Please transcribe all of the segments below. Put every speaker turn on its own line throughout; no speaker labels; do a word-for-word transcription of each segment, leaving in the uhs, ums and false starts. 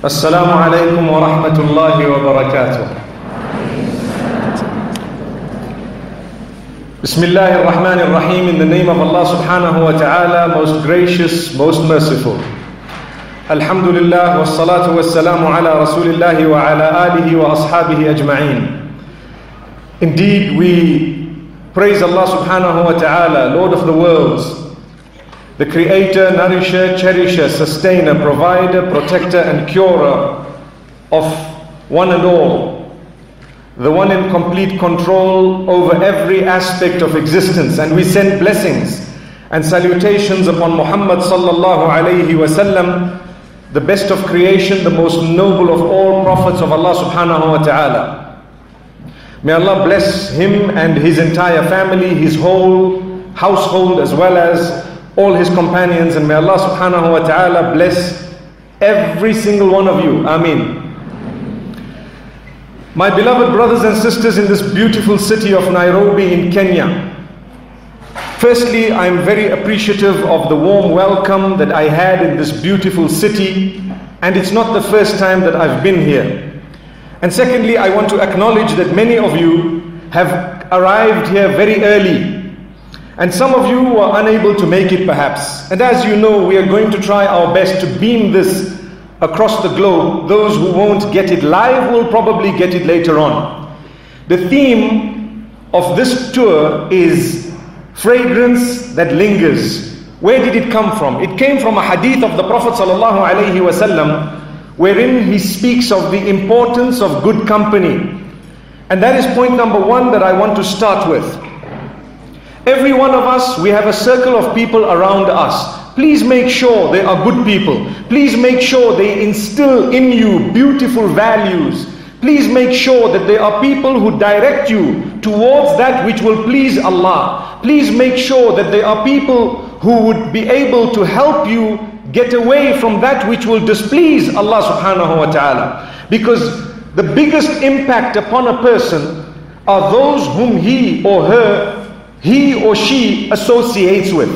Assalamu alaikum wa rahmatullahi wa barakatuh. Bismillahir Rahmanir Rahim. In the name of Allah subhanahu wa ta'ala, most gracious, most merciful. Alhamdulillah wa salatu wa salamu ala rasulillahi wa ala alihi wa ashabihi ajma'een. Indeed, we praise Allah subhanahu wa ta'ala, Lord of the worlds, the creator, nourisher, cherisher, sustainer, provider, protector and curer of one and all, the one in complete control over every aspect of existence. And we send blessings and salutations upon Muhammad sallallahu alayhi wa sallam, the best of creation, the most noble of all prophets of Allah subhanahu wa ta'ala. May Allah bless him and his entire family, his whole household, as well as all his companions, and may Allah subhanahu wa ta'ala bless every single one of you. Ameen. My beloved brothers and sisters in this beautiful city of Nairobi in Kenya, firstly, I am very appreciative of the warm welcome that I had in this beautiful city, and it's not the first time that I've been here. And secondly, I want to acknowledge that many of you have arrived here very early, and some of you were unable to make it perhaps. And as you know, we are going to try our best to beam this across the globe. Those who won't get it live will probably get it later on. The theme of this tour is fragrance that lingers. Where did it come from? It came from a hadith of the Prophet sallallahu alaihi wasallam, wherein he speaks of the importance of good company. And that is point number one that I want to start with. Every one of us, we have a circle of people around us. Please make sure they are good people. Please make sure they instill in you beautiful values. Please make sure that they are people who direct you towards that which will please Allah. Please make sure that they are people who would be able to help you get away from that which will displease Allah subhanahu wa ta'ala. Because the biggest impact upon a person are those whom he or her he or she associates with.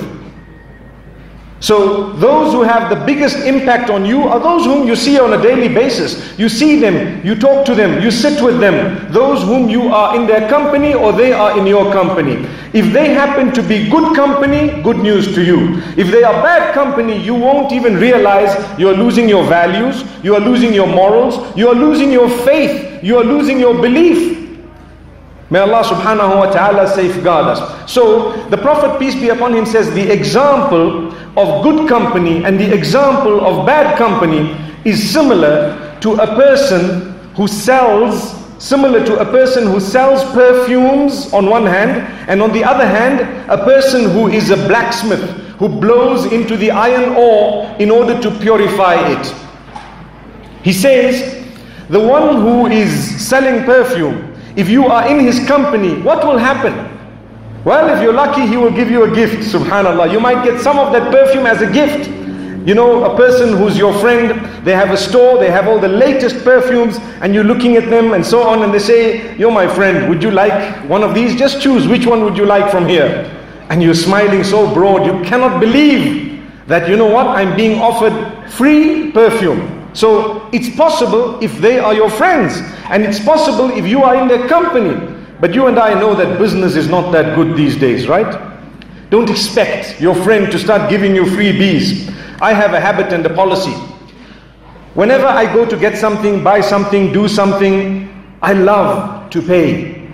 So those who have the biggest impact on you are those whom you see on a daily basis. You see them, you talk to them, you sit with them. Those whom you are in their company or they are in your company. If they happen to be good company, good news to you. If they are bad company, you won't even realize you are losing your values, you are losing your morals, you are losing your faith, you are losing your belief. May Allah subhanahu wa ta'ala safeguard us. So the Prophet, peace be upon him, says the example of good company and the example of bad company is similar to a person who sells, similar to a person who sells perfumes on one hand, and on the other hand, a person who is a blacksmith, who blows into the iron ore in order to purify it. He says, the one who is selling perfume, if you are in his company, what will happen? Well, if you're lucky, he will give you a gift, subhanallah. You might get some of that perfume as a gift. You know, a person who's your friend, they have a store, they have all the latest perfumes, and you're looking at them and so on, and they say, you're my friend, would you like one of these? Just choose, which one would you like from here? And you're smiling so broad, you cannot believe that, you know what, I'm being offered free perfume. So it's possible if they are your friends, and it's possible if you are in their company. But you and I know that business is not that good these days, right? Don't expect your friend to start giving you freebies. I have a habit and a policy. Whenever I go to get something, buy something, do something, I love to pay.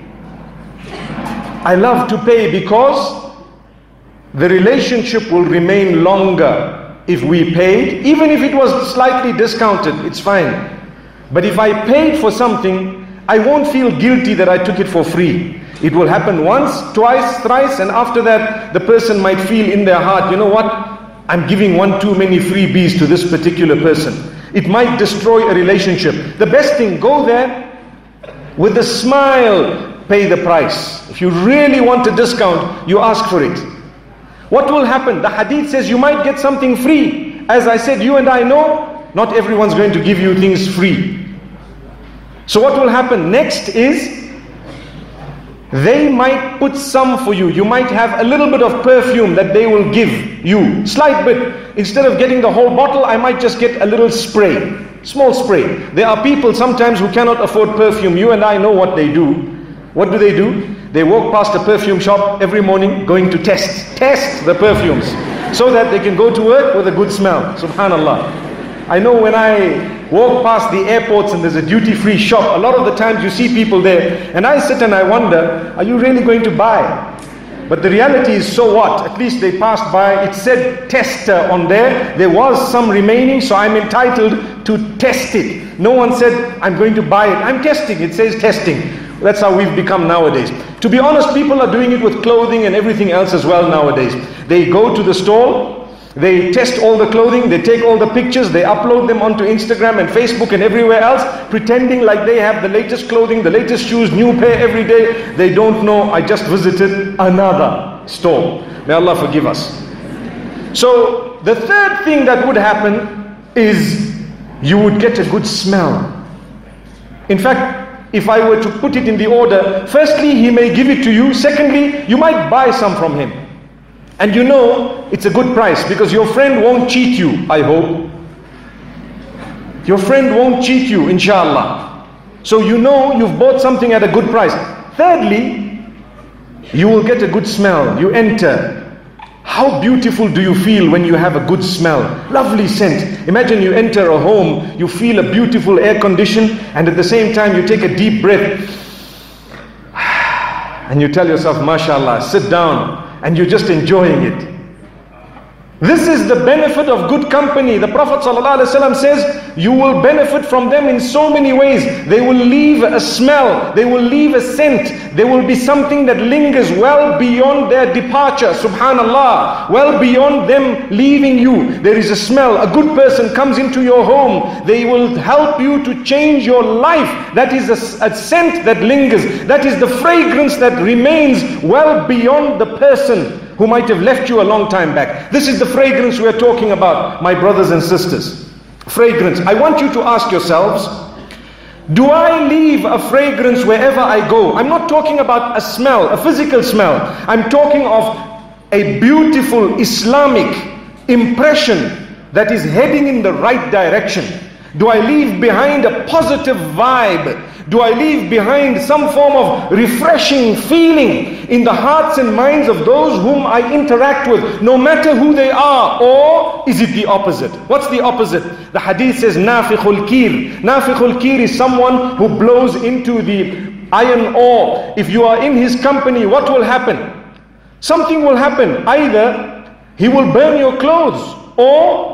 I love to pay because the relationship will remain longer if we paid. Even if it was slightly discounted, it's fine. But if I paid for something, I won't feel guilty that I took it for free. It will happen once, twice, thrice, and after that, the person might feel in their heart, you know what, I'm giving one too many freebies to this particular person. It might destroy a relationship. The best thing, go there with a smile, pay the price. If you really want a discount, you ask for it. What will happen? The hadith says you might get something free. As I said, you and I know, not everyone's going to give you things free. So what will happen next is, they might put some for you. You might have a little bit of perfume that they will give you, slight bit. Instead of getting the whole bottle, I might just get a little spray. Small spray. There are people sometimes who cannot afford perfume. You and I know what they do. What do they do? They walk past a perfume shop every morning going to test, test the perfumes so that they can go to work with a good smell. Subhanallah. I know when I walk past the airports and there's a duty-free shop, a lot of the times you see people there and I sit and I wonder, are you really going to buy? But the reality is, so what? At least they passed by. It said tester on there. There was some remaining, so I'm entitled to test it. No one said, I'm going to buy it. I'm testing. It says testing. That's how we've become nowadays. To be honest, people are doing it with clothing and everything else as well nowadays. They go to the store, they test all the clothing, they take all the pictures, they upload them onto Instagram and Facebook and everywhere else, pretending like they have the latest clothing, the latest shoes, new pair every day. They don't know, I just visited another store. May Allah forgive us. So the third thing that would happen is you would get a good smell. In fact, if I were to put it in the order, firstly, he may give it to you. Secondly, you might buy some from him. And you know it's a good price because your friend won't cheat you, I hope. Your friend won't cheat you, inshallah. So you know you've bought something at a good price. Thirdly, you will get a good smell. You enter. How beautiful do you feel when you have a good smell? Lovely scent. Imagine you enter a home, you feel a beautiful air condition, and at the same time you take a deep breath. And you tell yourself, mashallah, sit down. And you're just enjoying it. This is the benefit of good company. The Prophet ﷺ says, you will benefit from them in so many ways. They will leave a smell. They will leave a scent. There will be something that lingers well beyond their departure. Subhanallah. Well beyond them leaving you. There is a smell. A good person comes into your home. They will help you to change your life. That is a, a scent that lingers. That is the fragrance that remains well beyond the person who might have left you a long time back. This is the fragrance we are talking about, my brothers and sisters. Fragrance. I want you to ask yourselves, do I leave a fragrance wherever I go? I'm not talking about a smell, a physical smell. I'm talking of a beautiful Islamic impression that is heading in the right direction. Do I leave behind a positive vibe? Do I leave behind some form of refreshing feeling in the hearts and minds of those whom I interact with, no matter who they are? Or is it the opposite? What's the opposite? The hadith says, nafikhul kir. Nafikhul kir is someone who blows into the iron ore. If you are in his company, what will happen? Something will happen. Either he will burn your clothes, or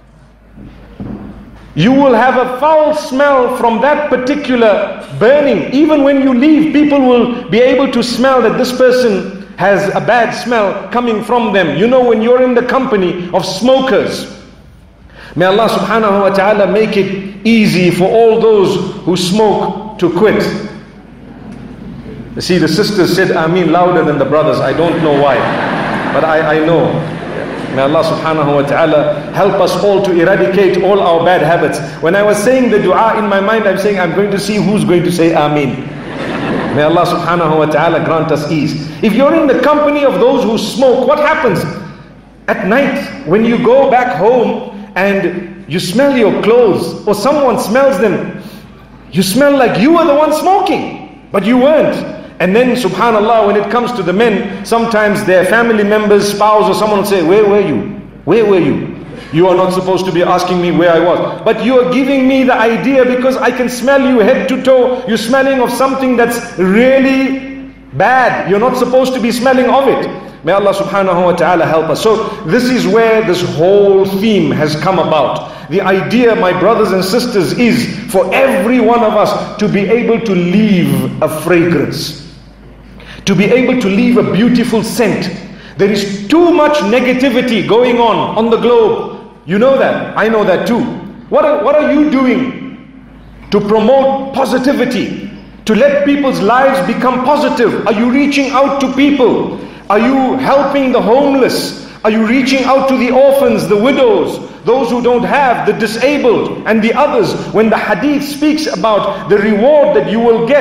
you will have a foul smell from that particular burning. Even when you leave, people will be able to smell that this person has a bad smell coming from them. You know, when you're in the company of smokers, may Allah subhanahu wa ta'ala make it easy for all those who smoke to quit. You see, the sisters said Ameen louder than the brothers. I don't know why, but I, I know. May Allah subhanahu wa ta'ala help us all to eradicate all our bad habits. When I was saying the dua in my mind, I'm saying I'm going to see who's going to say Ameen. May Allah subhanahu wa ta'ala grant us ease. If you're in the company of those who smoke, what happens? At night, when you go back home and you smell your clothes, or someone smells them, you smell like you were the one smoking, but you weren't. And then subhanallah, when it comes to the men, sometimes their family members, spouse or someone will say, where were you? Where were you? You are not supposed to be asking me where I was. But you are giving me the idea because I can smell you head to toe. You're smelling of something that's really bad. You're not supposed to be smelling of it. May Allah subhanahu wa ta'ala help us. So this is where this whole theme has come about. The idea, my brothers and sisters, is for every one of us to be able to leave a fragrance. To be able to leave a beautiful scent. There is too much negativity going on on the globe. You know that. I know that too. What are, what are you doing to promote positivity? To let people's lives become positive? Are you reaching out to people? Are you helping the homeless? Are you reaching out to the orphans, the widows, those who don't have, the disabled and the others? When the hadith speaks about the reward that you will get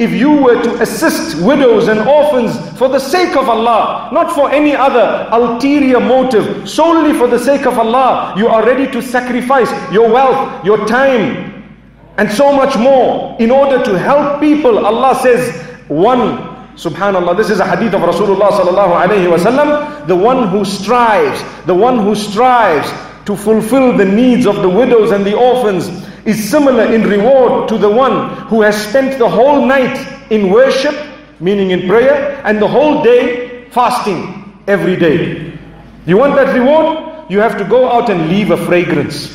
if you were to assist widows and orphans for the sake of Allah, not for any other ulterior motive, solely for the sake of Allah, you are ready to sacrifice your wealth, your time, and so much more in order to help people. Allah says, one, subhanallah, this is a hadith of Rasulullah sallallahu alayhi wa sallam, the one who strives, the one who strives to fulfill the needs of the widows and the orphans is similar in reward to the one who has spent the whole night in worship, meaning in prayer, and the whole day fasting every day. You want that reward? You have to go out and leave a fragrance.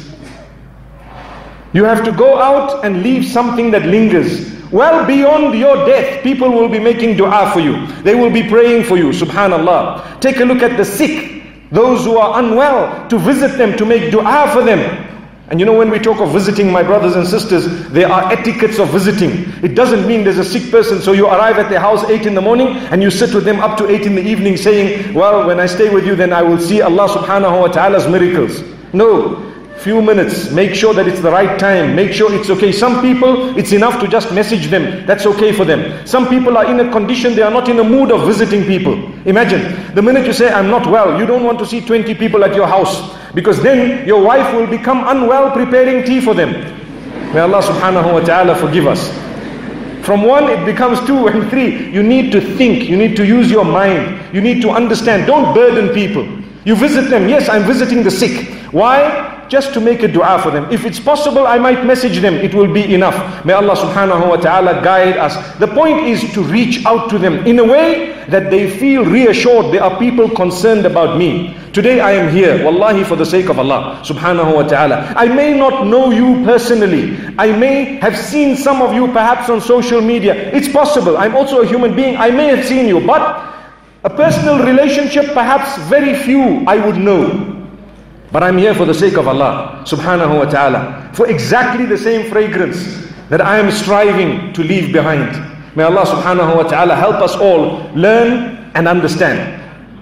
You have to go out and leave something that lingers. Well beyond your death, people will be making dua for you. They will be praying for you, subhanallah. Take a look at the sick, those who are unwell, to visit them, to make dua for them. And you know, when we talk of visiting, my brothers and sisters, there are etiquettes of visiting. It doesn't mean there's a sick person, so you arrive at their house eight in the morning and you sit with them up to eight in the evening saying, well, when I stay with you, then I will see Allah subhanahu wa ta'ala's miracles. No. Few minutes, make sure that it's the right time, make sure it's okay. Some people, it's enough to just message them, that's okay for them. Some people are in a condition, they are not in a mood of visiting people. Imagine, the minute you say, I'm not well, you don't want to see twenty people at your house, because then your wife will become unwell preparing tea for them. May Allah subhanahu wa ta'ala forgive us. From one it becomes two and three. You need to think, you need to use your mind, you need to understand. Don't burden people. You visit them, yes, I'm visiting the sick. Why? Just to make a dua for them. If it's possible, I might message them, it will be enough. May Allah subhanahu wa ta'ala guide us. The point is to reach out to them in a way that they feel reassured. There are people concerned about me. Today I am here, wallahi, for the sake of Allah subhanahu wa ta'ala. I may not know you personally. I may have seen some of you perhaps on social media. It's possible. I'm also a human being. I may have seen you, but a personal relationship, perhaps very few I would know. But I'm here for the sake of Allah subhanahu wa ta'ala, for exactly the same fragrance that I am striving to leave behind. May Allah subhanahu wa ta'ala help us all learn and understand.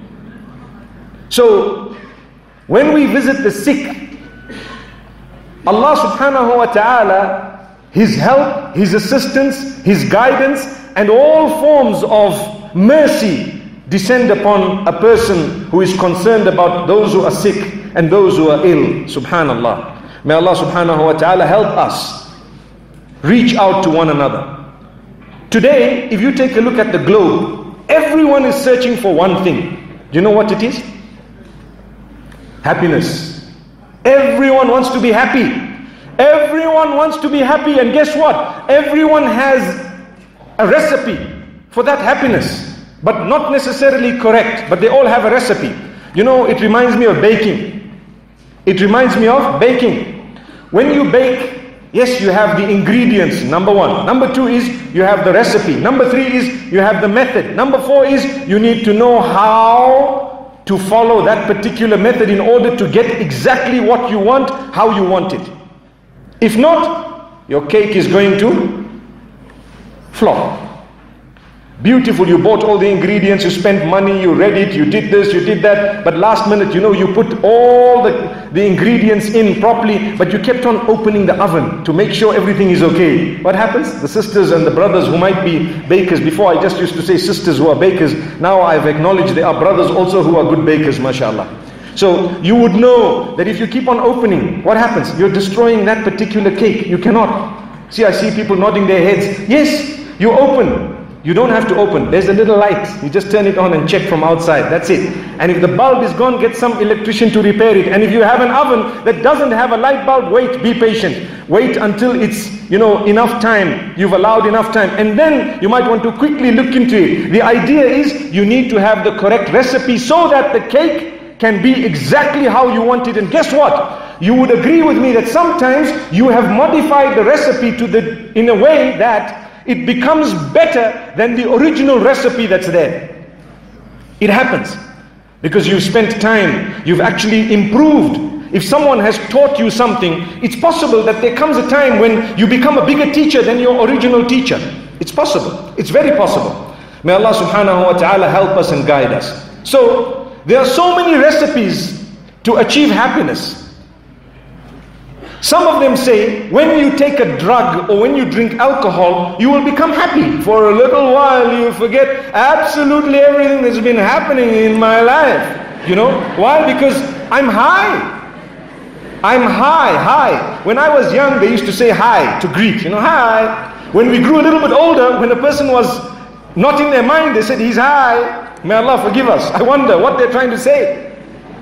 So, when we visit the sick, Allah subhanahu wa ta'ala, His help, His assistance, His guidance, and all forms of mercy descend upon a person who is concerned about those who are sick and those who are ill. Subhanallah. May Allah subhanahu wa ta'ala help us reach out to one another. Today, if you take a look at the globe, everyone is searching for one thing. Do you know what it is? Happiness. Everyone wants to be happy. Everyone wants to be happy, and guess what? Everyone has a recipe for that happiness, but not necessarily correct, but they all have a recipe. You know, it reminds me of baking. It reminds me of baking. When you bake, yes, you have the ingredients, number one. Number two is you have the recipe. Number three is you have the method. Number four is you need to know how to follow that particular method in order to get exactly what you want, how you want it. If not, your cake is going to flop. Beautiful, you bought all the ingredients, you spent money, you read it, you did this, you did that, but last minute, you know, you put all the, the ingredients in properly, but you kept on opening the oven to make sure everything is okay. What happens? The sisters and the brothers who might be bakers, before I just used to say sisters who are bakers, now I've acknowledged there are brothers also who are good bakers, mashallah. So you would know that if you keep on opening, what happens? You're destroying that particular cake. You cannot. See, I see people nodding their heads. Yes, you open. You don't have to open. There's a little light. You just turn it on and check from outside. That's it. And if the bulb is gone, get some electrician to repair it. And if you have an oven that doesn't have a light bulb, wait, be patient. Wait until it's, you know, enough time. You've allowed enough time. And then you might want to quickly look into it. The idea is you need to have the correct recipe so that the cake can be exactly how you want it. And guess what? You would agree with me that sometimes you have modified the recipe to the in a way that it becomes better than the original recipe that's there. It happens because you've spent time, you've actually improved. If someone has taught you something, it's possible that there comes a time when you become a bigger teacher than your original teacher. It's possible. It's very possible. May Allah subhanahu wa ta'ala help us and guide us. So, there are so many recipes to achieve happiness. Some of them say, when you take a drug or when you drink alcohol, you will become happy. For a little while, you forget absolutely everything that's been happening in my life. You know, why? Because I'm high. I'm high, high. When I was young, they used to say hi to greet, you know, hi. When we grew a little bit older, when a person was not in their mind, they said, he's high. May Allah forgive us. I wonder what they're trying to say.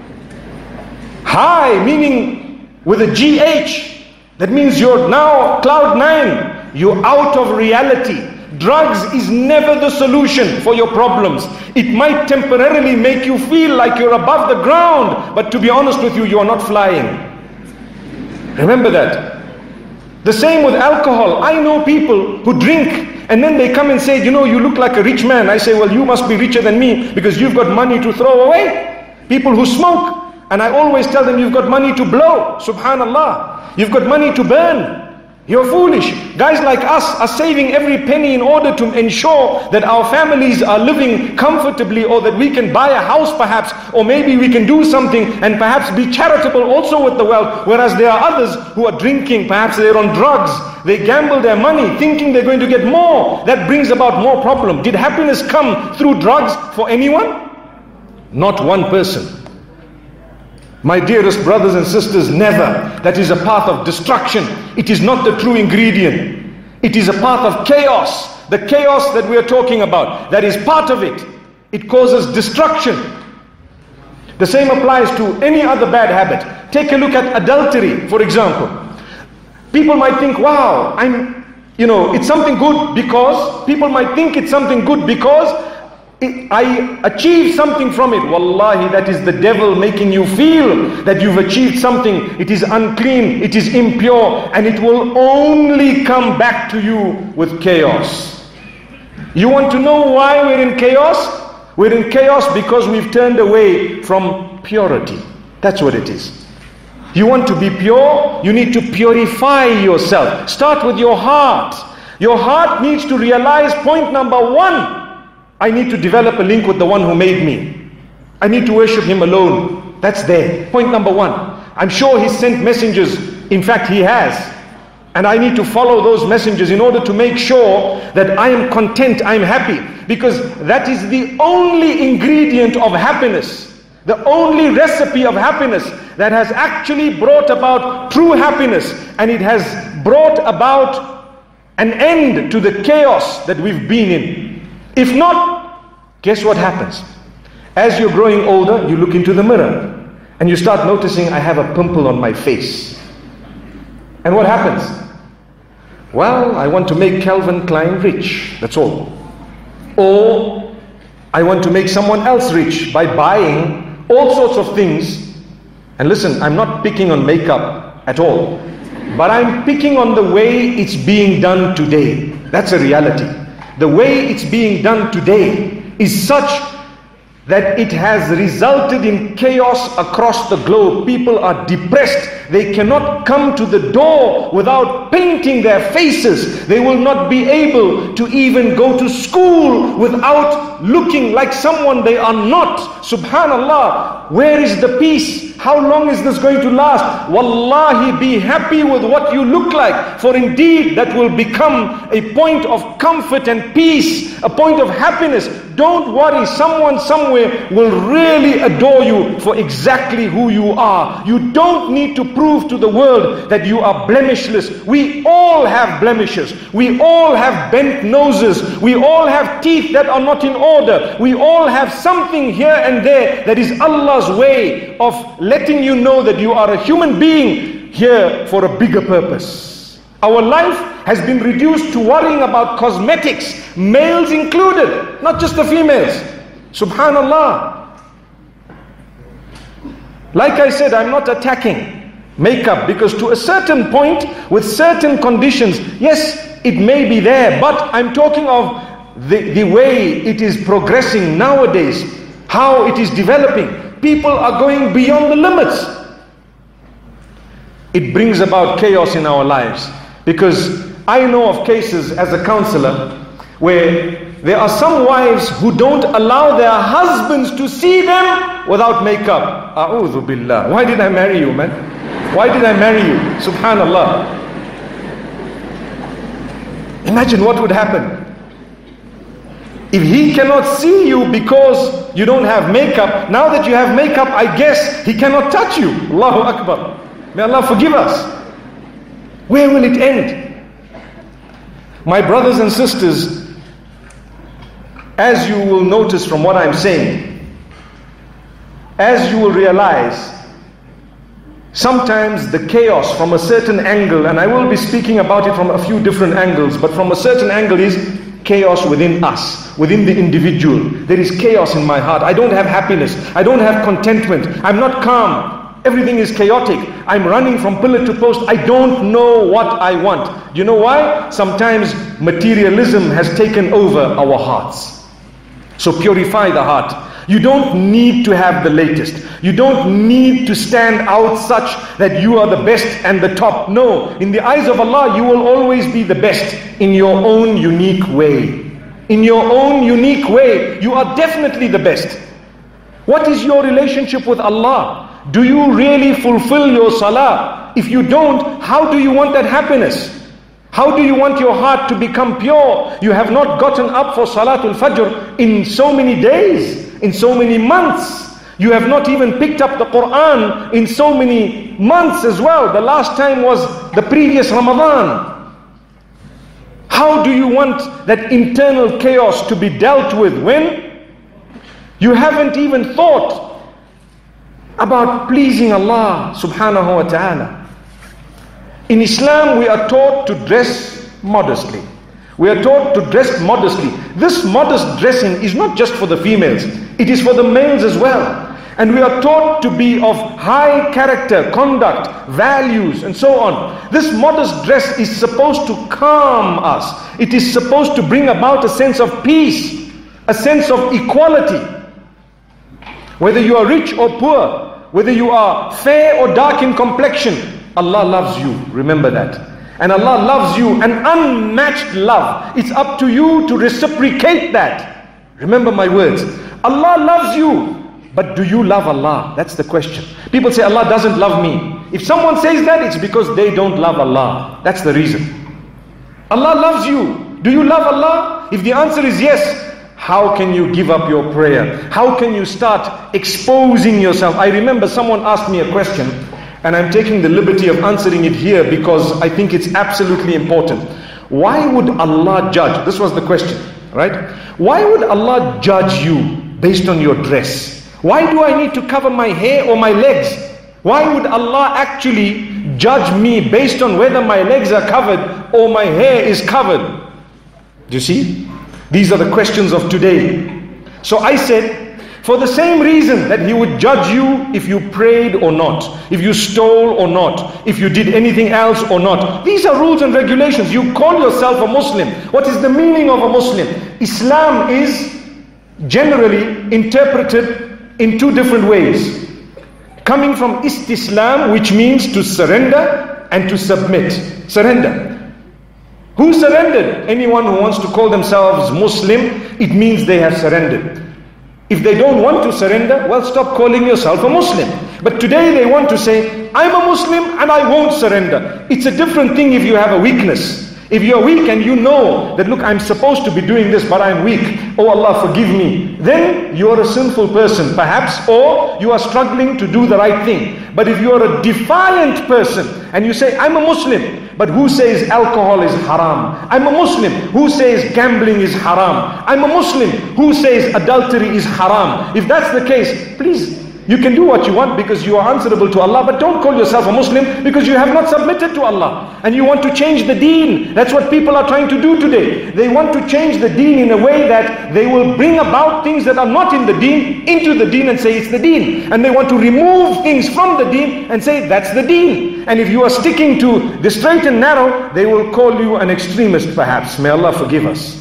High, meaning with a G H. That means you're now cloud nine. You're out of reality. Drugs is never the solution for your problems. It might temporarily make you feel like you're above the ground, but to be honest with you, you are not flying. Remember that. The same with alcohol. I know people who drink and then they come and say, you know, you look like a rich man. I say, well, you must be richer than me because you've got money to throw away. People who smoke, and I always tell them, you've got money to blow. Subhanallah. You've got money to burn. You're foolish. Guys like us are saving every penny in order to ensure that our families are living comfortably, or that we can buy a house perhaps, or maybe we can do something and perhaps be charitable also with the wealth. Whereas there are others who are drinking, perhaps they're on drugs, they gamble their money thinking they're going to get more. That brings about more problem. Did happiness come through drugs for anyone? Not one person. My dearest brothers and sisters, never. That is a path of destruction. It is not the true ingredient. It is a path of chaos. The chaos that we are talking about, that is part of it. It causes destruction. The same applies to any other bad habit. Take a look at adultery, for example. People might think, wow, I'm, you know, it's something good because, people might think it's something good because I achieved something from it. Wallahi, that is the devil making you feel that you've achieved something. It is unclean, it is impure, and it will only come back to you with chaos. You want to know why we're in chaos? We're in chaos because we've turned away from purity. That's what it is. You want to be pure? You need to purify yourself. Start with your heart. Your heart needs to realize, point number one, I need to develop a link with the one who made me. I need to worship him alone. That's there. Point number one. I'm sure he sent messengers. In fact, he has. And I need to follow those messengers in order to make sure that I am content, I'm happy. Because that is the only ingredient of happiness. The only recipe of happiness that has actually brought about true happiness. And it has brought about an end to the chaos that we've been in. If not, guess what happens? As you're growing older, you look into the mirror and you start noticing, I have a pimple on my face. And what happens? Well, I want to make Calvin Klein rich. That's all. Or I want to make someone else rich by buying all sorts of things. And listen, I'm not picking on makeup at all, but I'm picking on the way it's being done today. That's a reality. The way it's being done today is such that it has resulted in chaos across the globe. People are depressed. They cannot come to the door without painting their faces. They will not be able to even go to school without looking like someone they are not. Subhanallah, where is the peace? How long is this going to last? Wallahi, be happy with what you look like, for indeed that will become a point of comfort and peace, a point of happiness. Don't worry, someone somewhere will really adore you for exactly who you are. You don't need to prove to the world that you are blemishless. We all have blemishes. We all have bent noses. We all have teeth that are not in order. We all have something here and there that is Allah's way of letting you know that you are a human being here for a bigger purpose. Our life has been reduced to worrying about cosmetics, males included, not just the females. Subhanallah. Like I said, I'm not attacking makeup, because to a certain point, with certain conditions, yes, it may be there, but I'm talking of the, the way it is progressing nowadays, how it is developing. People are going beyond the limits. It brings about chaos in our lives, because I know of cases as a counselor where there are some wives who don't allow their husbands to see them without makeup. A'udhu billah. Why did I marry you, man? Why did I marry you? Subhanallah. Imagine what would happen. If he cannot see you because you don't have makeup, now that you have makeup, I guess he cannot touch you. Allahu Akbar. May Allah forgive us. Where will it end? My brothers and sisters, as you will notice from what I'm saying, as you will realize, sometimes the chaos from a certain angle, and I will be speaking about it from a few different angles, but from a certain angle is chaos within us, within the individual. There is chaos in my heart. I don't have happiness. I don't have contentment. I'm not calm. Everything is chaotic. I'm running from pillar to post. I don't know what I want. Do you know why? Sometimes materialism has taken over our hearts. So purify the heart. You don't need to have the latest. You don't need to stand out such that you are the best and the top. No, in the eyes of Allah, you will always be the best in your own unique way. In your own unique way, you are definitely the best. What is your relationship with Allah? Do you really fulfill your salah? If you don't, how do you want that happiness? How do you want your heart to become pure? You have not gotten up for Salatul Fajr in so many days, in so many months. You have not even picked up the Quran in so many months as well. The last time was the previous Ramadan. How do you want that internal chaos to be dealt with when you haven't even thought about pleasing Allah subhanahu wa ta'ala? In Islam, we are taught to dress modestly. We are taught to dress modestly. This modest dressing is not just for the females, it is for the males as well. And we are taught to be of high character, conduct, values, and so on. This modest dress is supposed to calm us. It is supposed to bring about a sense of peace, a sense of equality. Whether you are rich or poor, whether you are fair or dark in complexion, Allah loves you. Remember that. And Allah loves you an unmatched love. It's up to you to reciprocate that. Remember my words. Allah loves you. But do you love Allah? That's the question. People say Allah doesn't love me. If someone says that, it's because they don't love Allah. That's the reason. Allah loves you. Do you love Allah? If the answer is yes, how can you give up your prayer? How can you start exposing yourself? I remember someone asked me a question, and I'm taking the liberty of answering it here because I think it's absolutely important. Why would Allah judge? This was the question, right? Why would Allah judge you based on your dress? Why do I need to cover my hair or my legs? Why would Allah actually judge me based on whether my legs are covered or my hair is covered? Do you see? These are the questions of today. So I said, for the same reason that He would judge you if you prayed or not, if you stole or not, if you did anything else or not. These are rules and regulations. You call yourself a Muslim. What is the meaning of a Muslim? Islam is generally interpreted in two different ways. Coming from istislam, which means to surrender and to submit. Surrender. Who surrendered? Anyone who wants to call themselves Muslim, it means they have surrendered. If they don't want to surrender, well, stop calling yourself a Muslim. But today they want to say, I'm a Muslim and I won't surrender. It's a different thing if you have a weakness. If you're weak and you know that, look, I'm supposed to be doing this, but I'm weak. Oh Allah, forgive me. Then you're a sinful person, perhaps, or you are struggling to do the right thing. But if you're a defiant person and you say, I'm a Muslim, but who says alcohol is haram? I'm a Muslim. Who says gambling is haram? I'm a Muslim. Who says adultery is haram? If that's the case, please, you can do what you want because you are answerable to Allah, but don't call yourself a Muslim because you have not submitted to Allah. And you want to change the deen. That's what people are trying to do today. They want to change the deen in a way that they will bring about things that are not in the deen into the deen and say it's the deen. And they want to remove things from the deen and say that's the deen. And if you are sticking to the straight and narrow, they will call you an extremist perhaps. May Allah forgive us.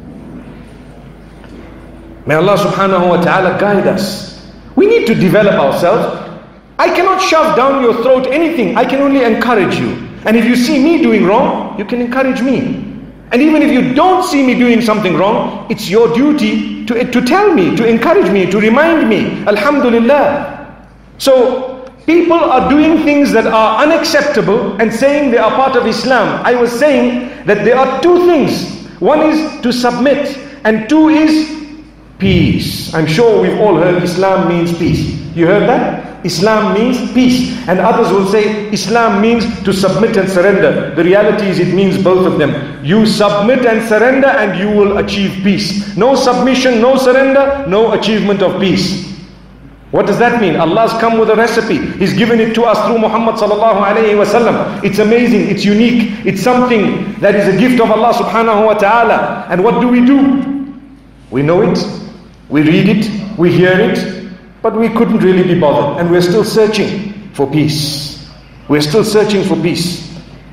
May Allah subhanahu wa ta'ala guide us. We need to develop ourselves. I cannot shove down your throat anything. I can only encourage you. And if you see me doing wrong, you can encourage me. And even if you don't see me doing something wrong, it's your duty to, to tell me, to encourage me, to remind me. Alhamdulillah. So People are doing things that are unacceptable and saying they are part of Islam. I was saying that there are two things. One is to submit, and two is peace. I'm sure we've all heard Islam means peace. You heard that? Islam means peace. And others will say Islam means to submit and surrender. The reality is it means both of them. You submit and surrender and you will achieve peace. No submission, no surrender, no achievement of peace. What does that mean? Allah's come with a recipe. He's given it to us through Muhammad sallallahu alayhi wa sallam. It's amazing, it's unique, it's something that is a gift of Allah subhanahu wa ta'ala. And what do we do? We know it, we read it, we hear it, but we couldn't really be bothered. And we're still searching for peace. We're still searching for peace.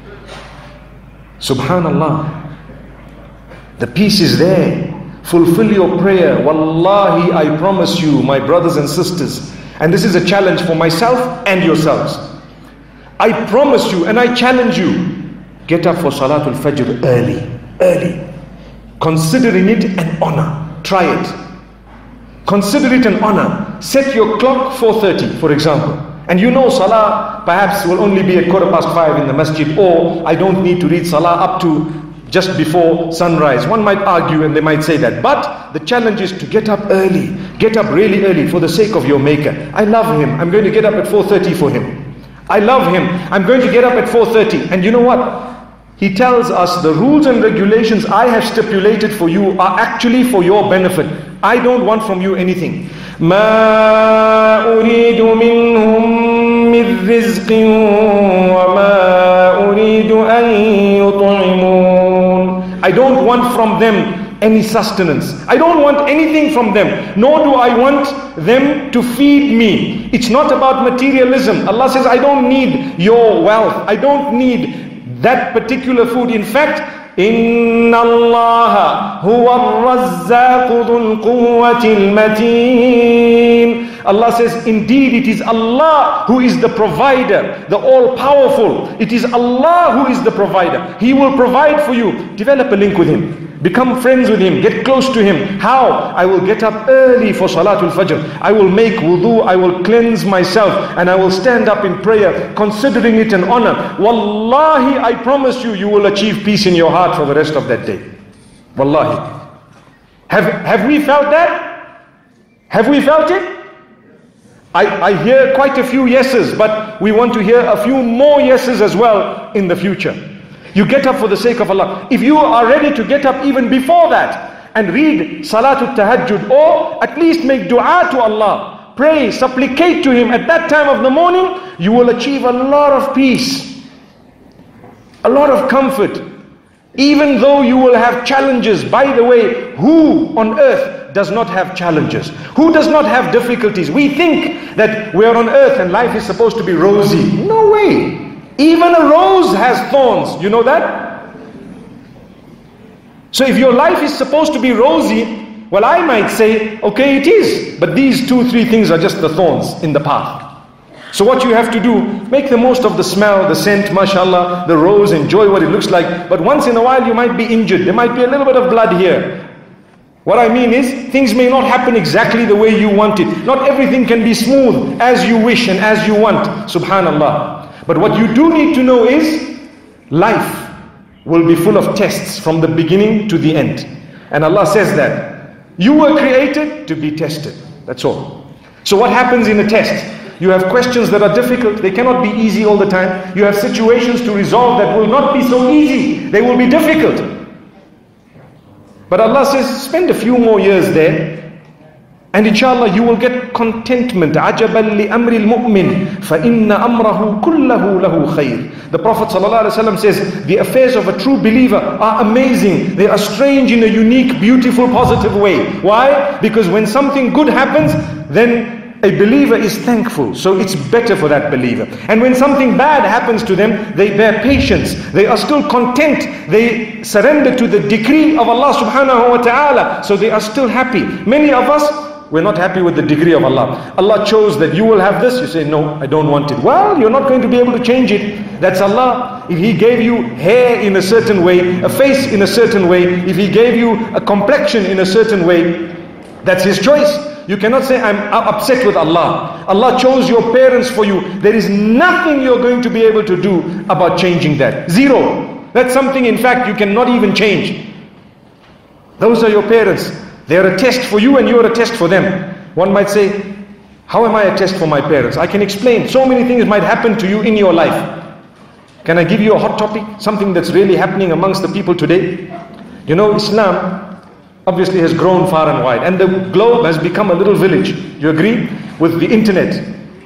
Subhanallah. The peace is there. Fulfill your prayer. Wallahi, I promise you, my brothers and sisters, and this is a challenge for myself and yourselves. I promise you and I challenge you, get up for Salatul Fajr early, early. Considering it an honor. Try it. Consider it an honor. Set your clock four thirty, for example. And you know Salah perhaps will only be at quarter past five in the masjid, or I don't need to read Salah up to just before sunrise. One might argue and they might say that. But the challenge is to get up early. Get up really early for the sake of your Maker. I love Him. I'm going to get up at four thirty for Him. I love Him. I'm going to get up at four thirty. And you know what? He tells us the rules and regulations I have stipulated for you are actually for your benefit. I don't want from you anything. مَا أُرِيدُ مِنْهُمْ مِنْ رِزْقٍ وَمَا أُرِيدُ أَنْ يُطْعِمُونَ. I don't want from them any sustenance. I don't want anything from them, nor do I want them to feed me. It's not about materialism. Allah says, I don't need your wealth. I don't need that particular food. In fact, إِنَّ اللَّهَ هُوَ الرَّزَّاقُ ذُو الْقُوَّةِ الْمَتِينَ. Allah says, indeed it is Allah who is the provider, the all-powerful. It is Allah who is the provider. He will provide for you. Develop a link with Him. Become friends with Him. Get close to Him. How? I will get up early for Salatul Fajr. I will make wudu. I will cleanse myself. And I will stand up in prayer, considering it an honor. Wallahi, I promise you, you will achieve peace in your heart for the rest of that day. Wallahi. Have, have we felt that? Have we felt it? I, I hear quite a few yeses, but we want to hear a few more yeses as well in the future. You get up for the sake of Allah. If you are ready to get up even before that and read Salatul Tahajjud, or at least make dua to Allah, pray, supplicate to Him at that time of the morning, you will achieve a lot of peace, a lot of comfort. Even though you will have challenges. By the way, who on earth does not have challenges? Who does not have difficulties? We think that we are on earth and life is supposed to be rosy. No way. Even a rose has thorns. You know that? So if your life is supposed to be rosy, well, I might say, okay, it is. But these two, three things are just the thorns in the path. So what you have to do, make the most of the smell, the scent, mashallah, the rose, enjoy what it looks like. But once in a while you might be injured. There might be a little bit of blood here. What I mean is, things may not happen exactly the way you want it. Not everything can be smooth as you wish and as you want. Subhanallah. But what you do need to know is, life will be full of tests from the beginning to the end. And Allah says that you were created to be tested. That's all. So what happens in a test? You have questions that are difficult. They cannot be easy all the time. You have situations to resolve that will not be so easy. They will be difficult. But Allah says, spend a few more years there, and inshallah you will get contentment. عَجَبًا لِأَمْرِ الْمُؤْمِنِ فَإِنَّ أَمْرَهُ كُلَّهُ لَهُ خَيْرٌ. The Prophet ﷺ says, the affairs of a true believer are amazing. They are strange in a unique, beautiful, positive way. Why? Because when something good happens, then a believer is thankful, so it's better for that believer. And when something bad happens to them, they bear patience. They are still content. They surrender to the decree of Allah subhanahu wa ta'ala, so they are still happy. Many of us, we're not happy with the decree of Allah. Allah chose that you will have this. You say, no, I don't want it. Well, you're not going to be able to change it. That's Allah. If He gave you hair in a certain way, a face in a certain way, if He gave you a complexion in a certain way, that's His choice. You cannot say, I'm upset with Allah. Allah chose your parents for you. There is nothing you're going to be able to do about changing that. Zero. That's something, in fact, you cannot even change. Those are your parents. They are a test for you and you are a test for them. One might say, how am I a test for my parents? I can explain. So many things might happen to you in your life. Can I give you a hot topic? Something that's really happening amongst the people today. You know, Islam obviously has grown far and wide, and the globe has become a little village. You agree? With the internet.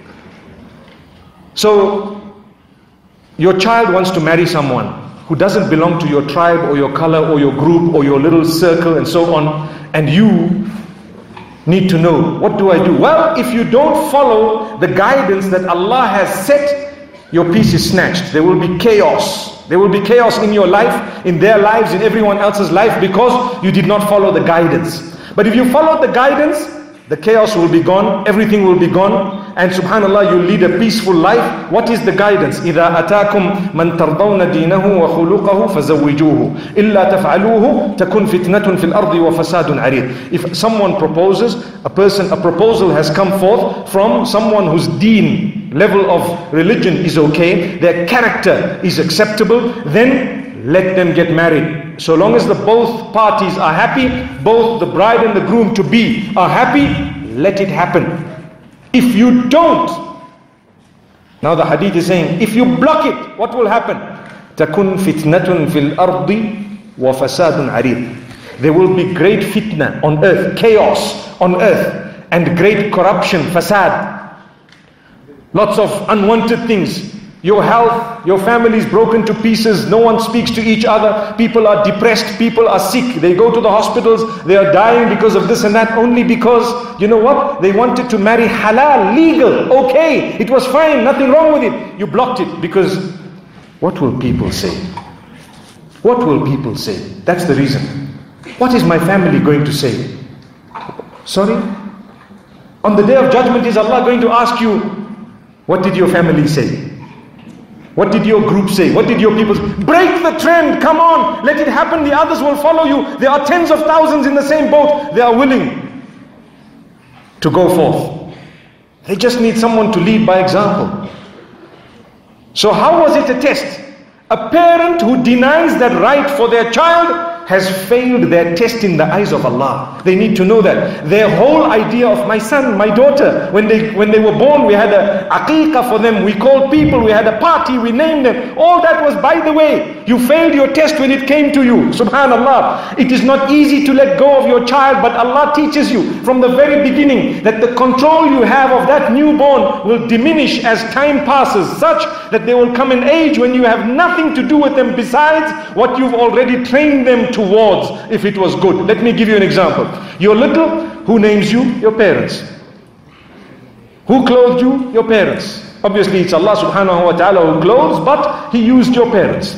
So, your child wants to marry someone who doesn't belong to your tribe or your color or your group or your little circle and so on, and you need to know, what do I do? Well, if you don't follow the guidance that Allah has set, your peace is snatched. There will be chaos. There will be chaos in your life, in their lives, in everyone else's life, because you did not follow the guidance. But if you follow the guidance, the chaos will be gone, everything will be gone, and subhanallah, you'll lead a peaceful life. What is the guidance? إِذَا أَتَاكُمْ مَنْ تَرْضَوْنَ دِينَهُ وَخُلُقَهُ فَزَوِّجُوهُ إِلَّا تَفْعَلُوهُ تَكُنْ فِتْنَةٌ فِي الْأَرْضِ وَفَسَادٌ عَرِيضٌ. If someone proposes, a person, a proposal has come forth from someone whose deen, level of religion is okay, their character is acceptable, then let them get married. So long as the both parties are happy, both the bride and the groom to be are happy, let it happen. If you don't, now the hadith is saying, if you block it, what will happen? تَكُنْ فِتْنَةٌ فِي الْأَرْضِ وَفَسَادٌ عَرِيضٌ. There will be great fitna on earth, chaos on earth, and great corruption, fasad. Lots of unwanted things. Your health, your family is broken to pieces. No one speaks to each other. People are depressed. People are sick. They go to the hospitals. They are dying because of this and that. Only because, you know what? They wanted to marry halal, legal. Okay, it was fine. Nothing wrong with it. You blocked it because what will people say? What will people say? That's the reason. What is my family going to say? Sorry? On the day of judgment, is Allah going to ask you, what did your family say? What did your group say? What did your people say? Break the trend, come on, let it happen, the others will follow you. There are tens of thousands in the same boat. They are willing to go forth. They just need someone to lead by example. So how was it a test? A parent who denies that right for their child has failed their test in the eyes of Allah. They need to know that. Their whole idea of my son, my daughter, when they when they were born, we had a aqiqah for them, we called people, we had a party, we named them. All that was by the way. You failed your test when it came to you. Subhanallah. It is not easy to let go of your child, but Allah teaches you from the very beginning that the control you have of that newborn will diminish as time passes, such that there will come an age when you have nothing to do with them besides what you've already trained them towards, if it was good. Let me give you an example. You're little, who names you? Your parents. Who clothed you? Your parents. Obviously it's Allah subhanahu wa ta'ala who clothes, but He used your parents.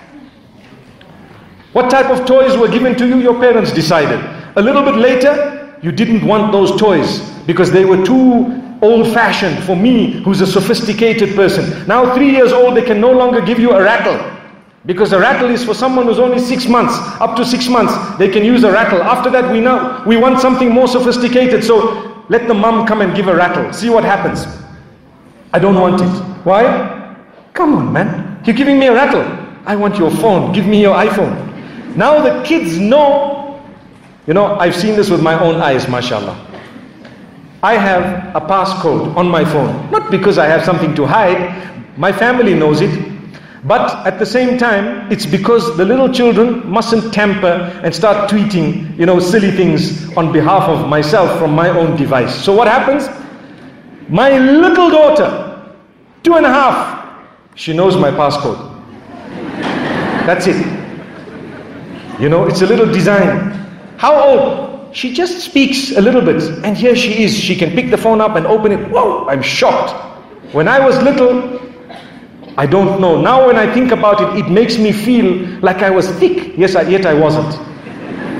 What type of toys were given to you? Your parents decided. A little bit later, you didn't want those toys because they were too old-fashioned for me, who's a sophisticated person. Now three years old, they can no longer give you a rattle. Because a rattle is for someone who's only six months, up to six months, they can use a rattle. After that, we know we want something more sophisticated. So let the mum come and give a rattle. See what happens. I don't want it. Why? Come on, man. You're giving me a rattle. I want your phone. Give me your iPhone. Now the kids know. You know, I've seen this with my own eyes, mashallah. I have a passcode on my phone. Not because I have something to hide. My family knows it. But at the same time, it's because the little children mustn't tamper and start tweeting, you know, silly things on behalf of myself from my own device. So what happens? My little daughter, two and a half, she knows my passcode. That's it. You know, it's a little design. How old? She just speaks a little bit, and here she is. She can pick the phone up and open it. Whoa, I'm shocked. When I was little, I don't know. Now when I think about it, it makes me feel like I was thick. Yes, I, yet I wasn't.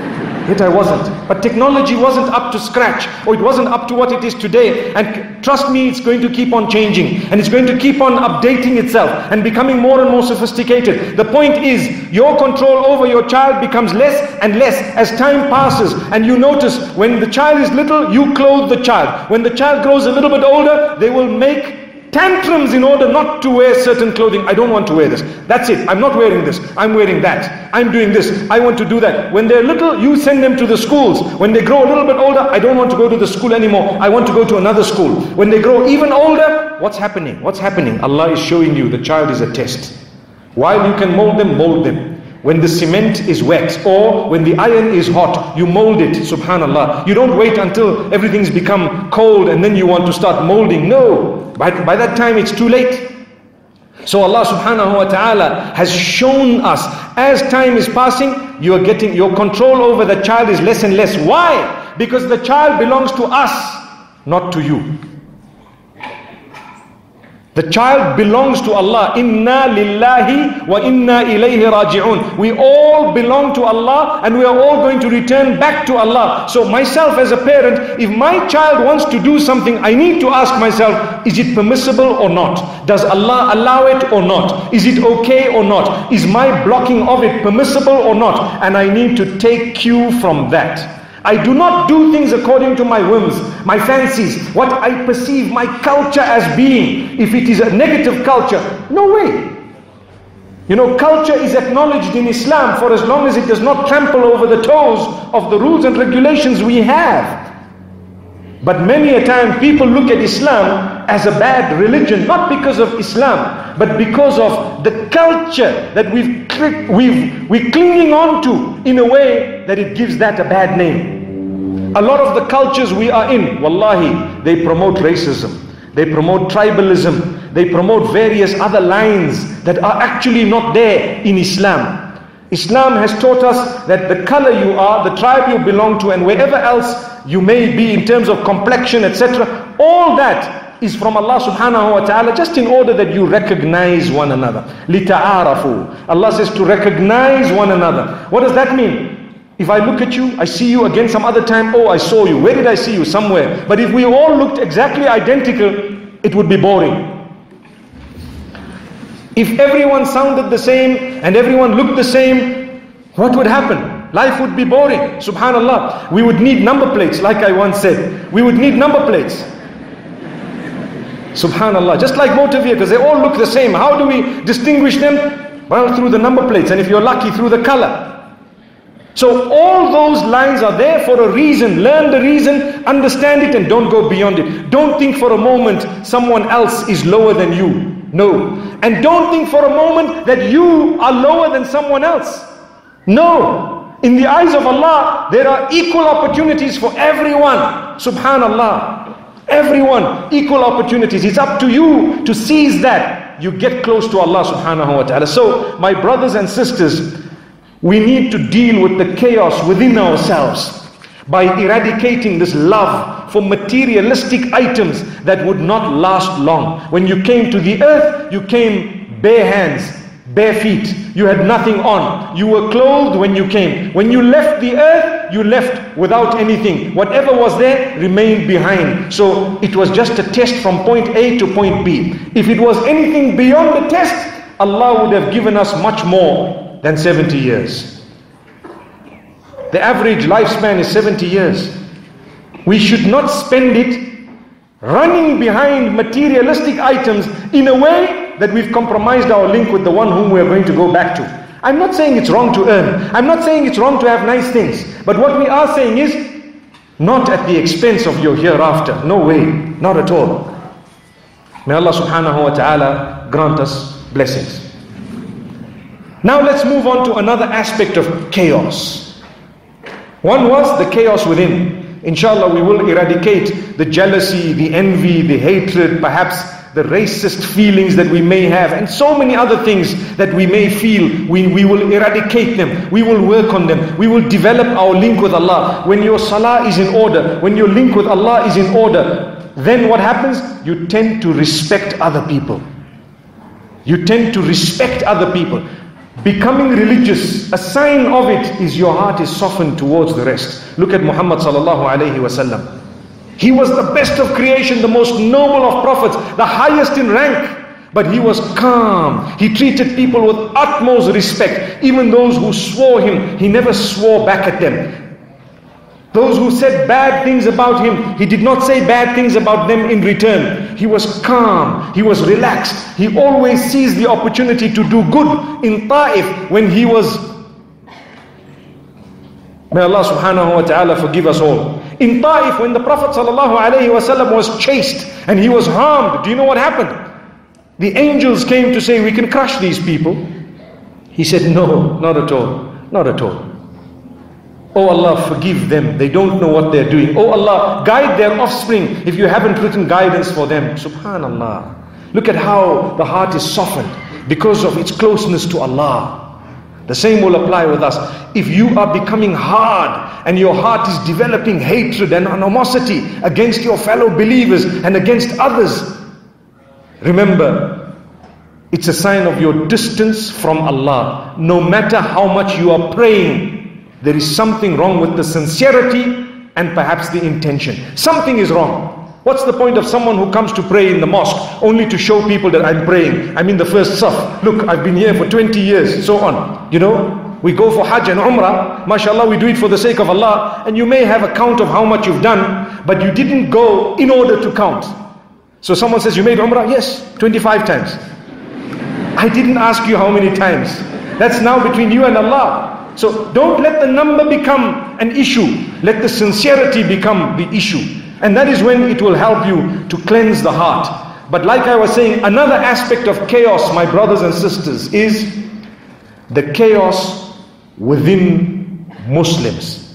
Yet I wasn't. But technology wasn't up to scratch, or it wasn't up to what it is today. And trust me, it's going to keep on changing, and it's going to keep on updating itself and becoming more and more sophisticated. The point is, your control over your child becomes less and less as time passes. And you notice, when the child is little, you clothe the child. When the child grows a little bit older, they will make tantrums in order not to wear certain clothing. I don't want to wear this. That's it. I'm not wearing this. I'm wearing that. I'm doing this. I want to do that. When they're little, you send them to the schools. When they grow a little bit older, I don't want to go to the school anymore. I want to go to another school. When they grow even older, what's happening? What's happening? Allah is showing you the child is a test. While you can mold them, mold them. When the cement is wet, or when the iron is hot, you mold it, subhanallah. You don't wait until everything's become cold and then you want to start molding. No, by, by that time it's too late. So Allah subhanahu wa ta'ala has shown us, as time is passing, you are getting, your control over the child is less and less. Why? Because the child belongs to us, not to you. The child belongs to Allah. Inna lillahi wa inna ilayhi raji'un. We all belong to Allah, and we are all going to return back to Allah. So myself as a parent, if my child wants to do something, I need to ask myself, is it permissible or not? Does Allah allow it or not? Is it okay or not? Is my blocking of it permissible or not? And I need to take cue from that. I do not do things according to my whims, my fancies, what I perceive my culture as being. If it is a negative culture, no way. You know, culture is acknowledged in Islam for as long as it does not trample over the toes of the rules and regulations we have. But many a time people look at Islam as a bad religion, not because of Islam, but because of the culture that we've, we've, we're clinging on to in a way that it gives that a bad name. A lot of the cultures we are in, wallahi, they promote racism, they promote tribalism, they promote various other lines that are actually not there in Islam. Islam has taught us that the color you are, the tribe you belong to, and wherever else you may be in terms of complexion, et cetera, all that is from Allah subhanahu wa ta'ala, just in order that you recognize one another. لِتَعَارَفُوا. Allah says to recognize one another. What does that mean? If I look at you, I see you again some other time, oh, I saw you. Where did I see you? Somewhere. But if we all looked exactly identical, it would be boring. If everyone sounded the same and everyone looked the same, what would happen? Life would be boring. Subhanallah. We would need number plates, like I once said. We would need number plates. Subhanallah. Just like motor vehicles, they all look the same. How do we distinguish them? Well, through the number plates, and if you're lucky, through the color. So all those lines are there for a reason. Learn the reason, understand it, and don't go beyond it. Don't think for a moment someone else is lower than you. No. And don't think for a moment that you are lower than someone else. No. In the eyes of Allah, there are equal opportunities for everyone. Subhanallah. Everyone, equal opportunities. It's up to you to seize that. You get close to Allah subhanahu wa ta'ala. So, my brothers and sisters, we need to deal with the chaos within ourselves by eradicating this love for materialistic items that would not last long. When you came to the earth, you came bare hands, bare feet. You had nothing on. You were clothed when you came. When you left the earth, you left without anything. Whatever was there remained behind. So it was just a test from point A to point B. If it was anything beyond the test, Allah would have given us much more than seventy years. The average lifespan is seventy years. We should not spend it running behind materialistic items in a way that we've compromised our link with the one whom we are going to go back to. I'm not saying it's wrong to earn. I'm not saying it's wrong to have nice things. But what we are saying is, not at the expense of your hereafter. No way. Not at all. May Allah subhanahu wa ta'ala grant us blessings. Now let's move on to another aspect of chaos. One was the chaos within. Inshallah, we will eradicate the jealousy, the envy, the hatred, perhaps the racist feelings that we may have, and so many other things that we may feel. We, we will eradicate them. We will work on them. We will develop our link with Allah. When your salah is in order, when your link with Allah is in order, then what happens? You tend to respect other people. You tend to respect other people. becoming religious, a sign of it is your heart is softened towards the rest. Look at Muhammad sallallahu alayhi wasallam. He was the best of creation, the most noble of prophets, the highest in rank. But he was calm. He treated people with utmost respect. Even those who swore him, he never swore back at them. Those who said bad things about him, he did not say bad things about them in return. He was calm. He was relaxed. He always seized the opportunity to do good. In Ta'if, when he was, may Allah subhanahu wa ta'ala forgive us all. In Ta'if, when the Prophet sallallahu alayhi wa sallam was chased and he was harmed, do you know what happened? The angels came to say, we can crush these people. He said, no, not at all, not at all. Oh Allah, forgive them. They don't know what they're doing. Oh Allah, guide their offspring if you haven't written guidance for them. Subhanallah. Look at how the heart is softened because of its closeness to Allah. The same will apply with us. If you are becoming hard and your heart is developing hatred and animosity against your fellow believers and against others, remember, it's a sign of your distance from Allah. No matter how much you are praying, there is something wrong with the sincerity and perhaps the intention. Something is wrong. What's the point of someone who comes to pray in the mosque only to show people that I'm praying? I'm in the first saf. Look, I've been here for twenty years, so on. You know, we go for Hajj and Umrah. MashaAllah, we do it for the sake of Allah. And you may have a count of how much you've done, but you didn't go in order to count. So someone says, you made Umrah? Yes, twenty-five times. I didn't ask you how many times. That's now between you and Allah. So don't let the number become an issue. Let the sincerity become the issue. And that is when it will help you to cleanse the heart. But like I was saying, another aspect of chaos, my brothers and sisters, is the chaos within Muslims.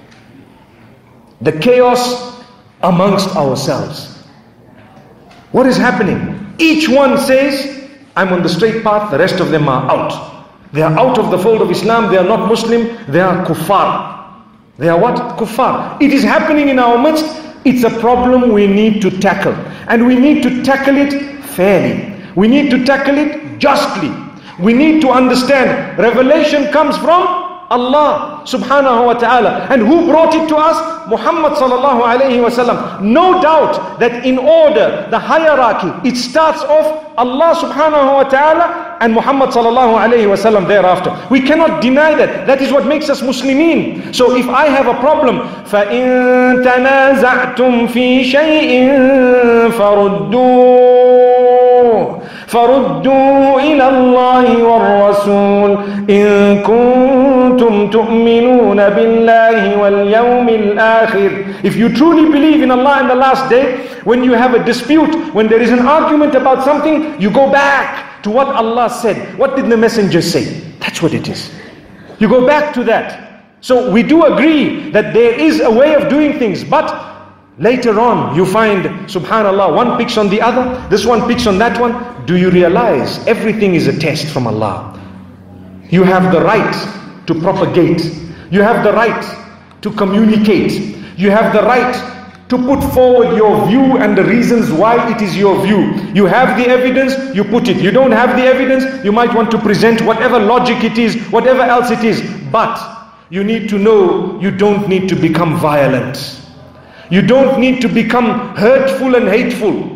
The chaos amongst ourselves. What is happening? Each one says, I'm on the straight path, the rest of them are out. They are out of the fold of Islam, they are not Muslim, they are kuffar. They are what? Kuffar. It is happening in our midst. It's a problem we need to tackle. And we need to tackle it fairly. We need to tackle it justly. We need to understand revelation comes from Allah subhanahu wa ta'ala. And who brought it to us? Muhammad sallallahu alayhi wa sallam. No doubt that in order, the hierarchy, it starts off Allah subhanahu wa ta'ala and Muhammad sallallahu alayhi wa sallam thereafter. We cannot deny that. That is what makes us Muslimin. So if I have a problem, فَإِن تَنَازَعْتُمْ فِي شَيْءٍ فَرُدُّوهُ فَرُدُّوا إِلَى اللَّهِ وَالرَّسُولِ إِن كُنتُمْ تُؤْمِنُونَ بِاللَّهِ وَالْيَوْمِ الْآخِرِ. If you truly believe in Allah and the last day, when you have a dispute, when there is an argument about something, you go back to what Allah said. What did the messenger say? That's what it is. You go back to that. So we do agree that there is a way of doing things, but later on you find, subhanallah, one picks on the other, this one picks on that one. Do you realize everything is a test from Allah? You have the right to propagate. You have the right to communicate. You have the right to put forward your view and the reasons why it is your view. You have the evidence, you put it. You don't have the evidence, you might want to present whatever logic it is, whatever else it is. But you need to know you don't need to become violent. You don't need to become hurtful and hateful.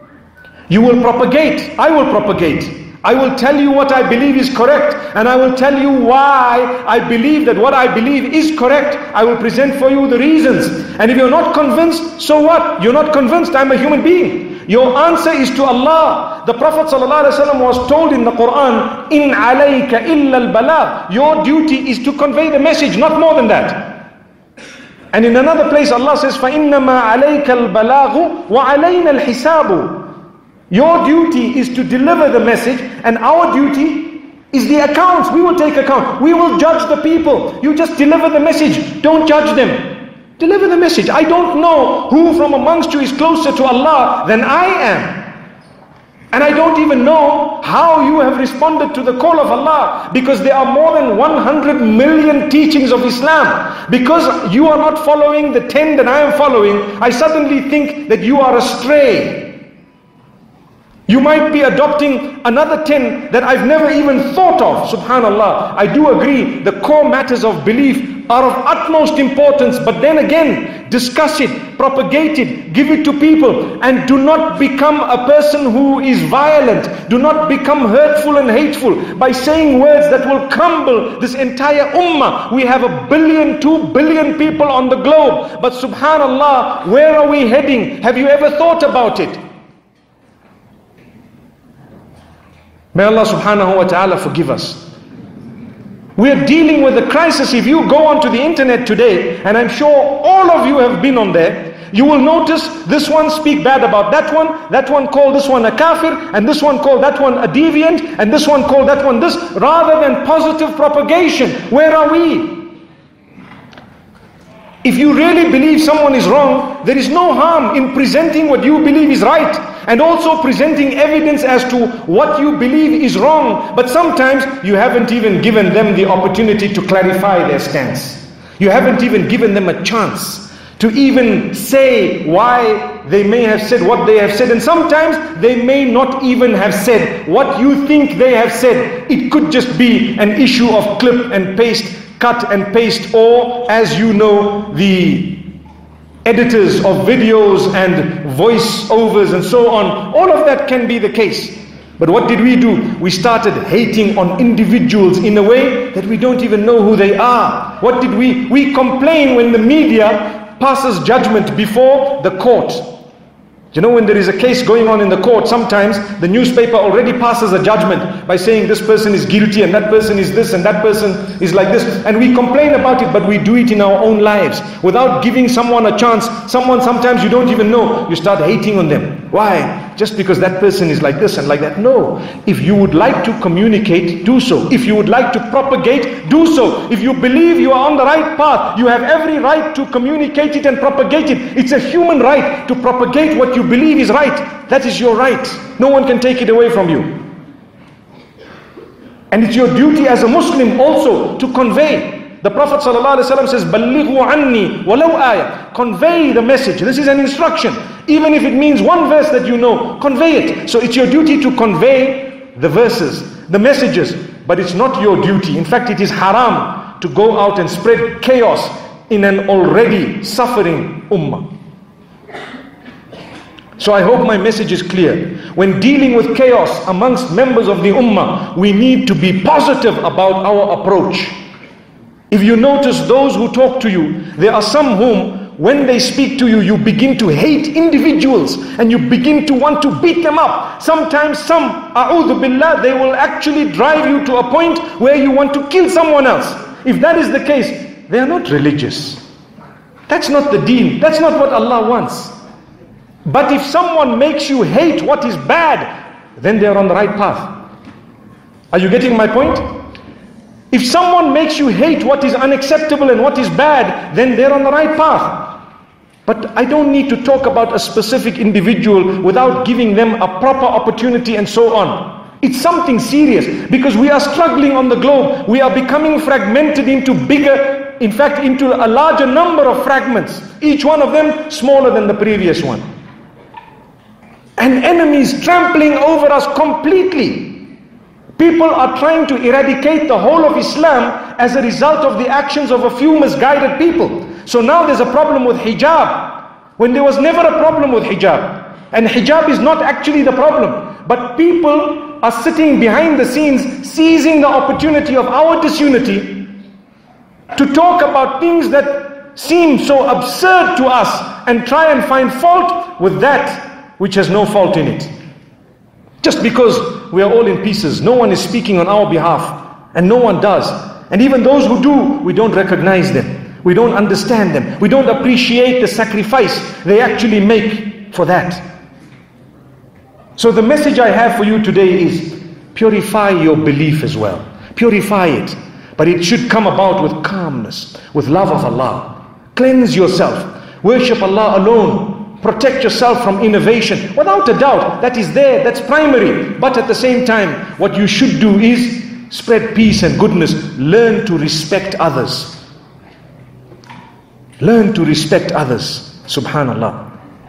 You will propagate. I will propagate. I will tell you what I believe is correct, and I will tell you why I believe that what I believe is correct. I will present for you the reasons. And if you're not convinced, so what? You're not convinced, I'm a human being. Your answer is to Allah. The Prophet ﷺ was told in the Quran, In alayka illa al-balagh. Your duty is to convey the message, not more than that. And in another place Allah says, فَإِنَّمَا عَلَيْكَ الْبَلَاغُ وَعَلَيْنَا الْحِسَابُ. Your duty is to deliver the message, and our duty is the accounts. We will take account. We will judge the people. You just deliver the message. Don't judge them. Deliver the message. I don't know who from amongst you is closer to Allah than I am. And I don't even know how you have responded to the call of Allah, because there are more than one hundred million teachings of Islam. Because you are not following the ten that I am following, I suddenly think that you are astray. You might be adopting another ten that I've never even thought of. Subhanallah. I do agree, the core matters of belief are of utmost importance, but then again, discuss it, propagate it, give it to people, and do not become a person who is violent. Do not become hurtful and hateful by saying words that will crumble this entire ummah. We have a billion, two billion people on the globe, but subhanallah, where are we heading? Have you ever thought about it? May Allah subhanahu wa ta'ala forgive us. We are dealing with a crisis. If you go onto the internet today, and I'm sure all of you have been on there, you will notice this one speak bad about that one, that one call this one a kafir, and this one call that one a deviant, and this one call that one this, rather than positive propagation. Where are we? If you really believe someone is wrong, there is no harm in presenting what you believe is right, and also presenting evidence as to what you believe is wrong. But sometimes you haven't even given them the opportunity to clarify their stance. You haven't even given them a chance to even say why they may have said what they have said. And sometimes they may not even have said what you think they have said. It could just be an issue of clip and paste, cut and paste, or as you know, the editors of videos and voiceovers and so on. All of that can be the case. But what did we do? We started hating on individuals in a way that we don't even know who they are. What did we? We complain when the media passes judgment before the court. You know, when there is a case going on in the court, sometimes the newspaper already passes a judgment by saying this person is guilty and that person is this and that person is like this. And we complain about it, but we do it in our own lives without giving someone a chance. Someone sometimes you don't even know, you start hating on them. Why? Just because that person is like this and like that. No. If you would like to communicate, do so. If you would like to propagate, do so. If you believe you are on the right path, you have every right to communicate it and propagate it. It's a human right to propagate what you believe is right. That is your right. No one can take it away from you. And it's your duty as a Muslim also to convey. The Prophet ﷺ says, "Ballighu anni walau ayah." Convey the message. This is an instruction. Even if it means one verse that you know, convey it. So it's your duty to convey the verses, the messages. But it's not your duty. In fact, it is haram to go out and spread chaos in an already suffering ummah. So I hope my message is clear. When dealing with chaos amongst members of the ummah, we need to be positive about our approach. If you notice those who talk to you, there are some whom when they speak to you, you begin to hate individuals and you begin to want to beat them up. Sometimes some, a'udhu billah, they will actually drive you to a point where you want to kill someone else. If that is the case, they are not religious. That's not the deen. That's not what Allah wants. But if someone makes you hate what is bad, then they are on the right path. Are you getting my point? If someone makes you hate what is unacceptable and what is bad, then they're on the right path. But I don't need to talk about a specific individual without giving them a proper opportunity and so on. It's something serious because we are struggling on the globe. We are becoming fragmented into bigger, in fact, into a larger number of fragments. Each one of them smaller than the previous one. And enemies trampling over us completely. People are trying to eradicate the whole of Islam as a result of the actions of a few misguided people. So now there's a problem with hijab, when there was never a problem with hijab. And hijab is not actually the problem. But people are sitting behind the scenes, seizing the opportunity of our disunity to talk about things that seem so absurd to us and try and find fault with that which has no fault in it. Just because we are all in pieces, no one is speaking on our behalf, and no one does. And even those who do, we don't recognize them. We don't understand them. We don't appreciate the sacrifice they actually make for that. So the message I have for you today is, purify your belief as well. Purify it. But it should come about with calmness, with love of Allah. Cleanse yourself. Worship Allah alone. Protect yourself from innovation. Without a doubt, that is there, that's primary. But at the same time, what you should do is spread peace and goodness. Learn to respect others. Learn to respect others. Subhanallah.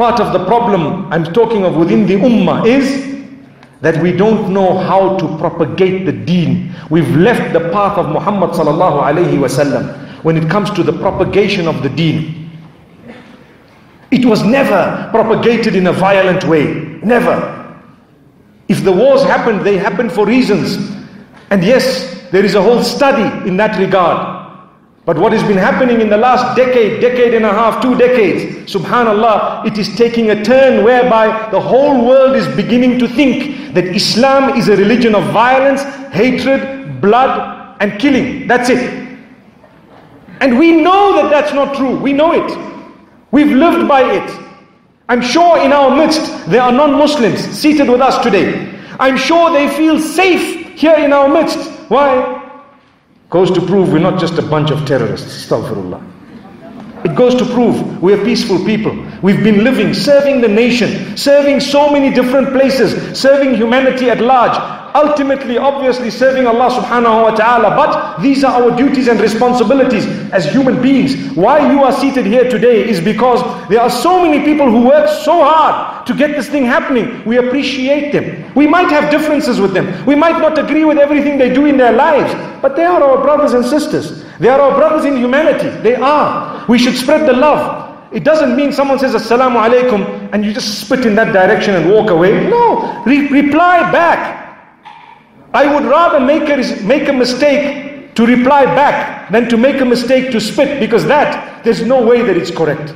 part of the problem I'm talking of within the ummah is that we don't know how to propagate the deen. We've left the path of Muhammad sallallahu alayhi wasallam when it comes to the propagation of the deen. It was never propagated in a violent way. Never. If the wars happened, they happened for reasons. And yes, there is a whole study in that regard. But what has been happening in the last decade, decade and a half, two decades, subhanallah, it is taking a turn whereby the whole world is beginning to think that Islam is a religion of violence, hatred, blood and killing. That's it. And we know that that's not true. We know it. We've lived by it. I'm sure in our midst there are non-Muslims seated with us today. I'm sure they feel safe here in our midst. Why? Goes to prove we're not just a bunch of terrorists. Astaghfirullah. It goes to prove we're peaceful people. We've been living, serving the nation, serving so many different places, serving humanity at large. Ultimately, obviously serving Allah subhanahu wa ta'ala. But these are our duties and responsibilities as human beings. Why you are seated here today is because there are so many people who work so hard to get this thing happening. We appreciate them. We might have differences with them. We might not agree with everything they do in their lives. But they are our brothers and sisters. They are our brothers in humanity. They are. We should spread the love. It doesn't mean someone says Assalamu alaikum and you just spit in that direction and walk away. No. Re- reply back. I would rather make a, make a mistake to reply back than to make a mistake to spit, because that, there's no way that it's correct.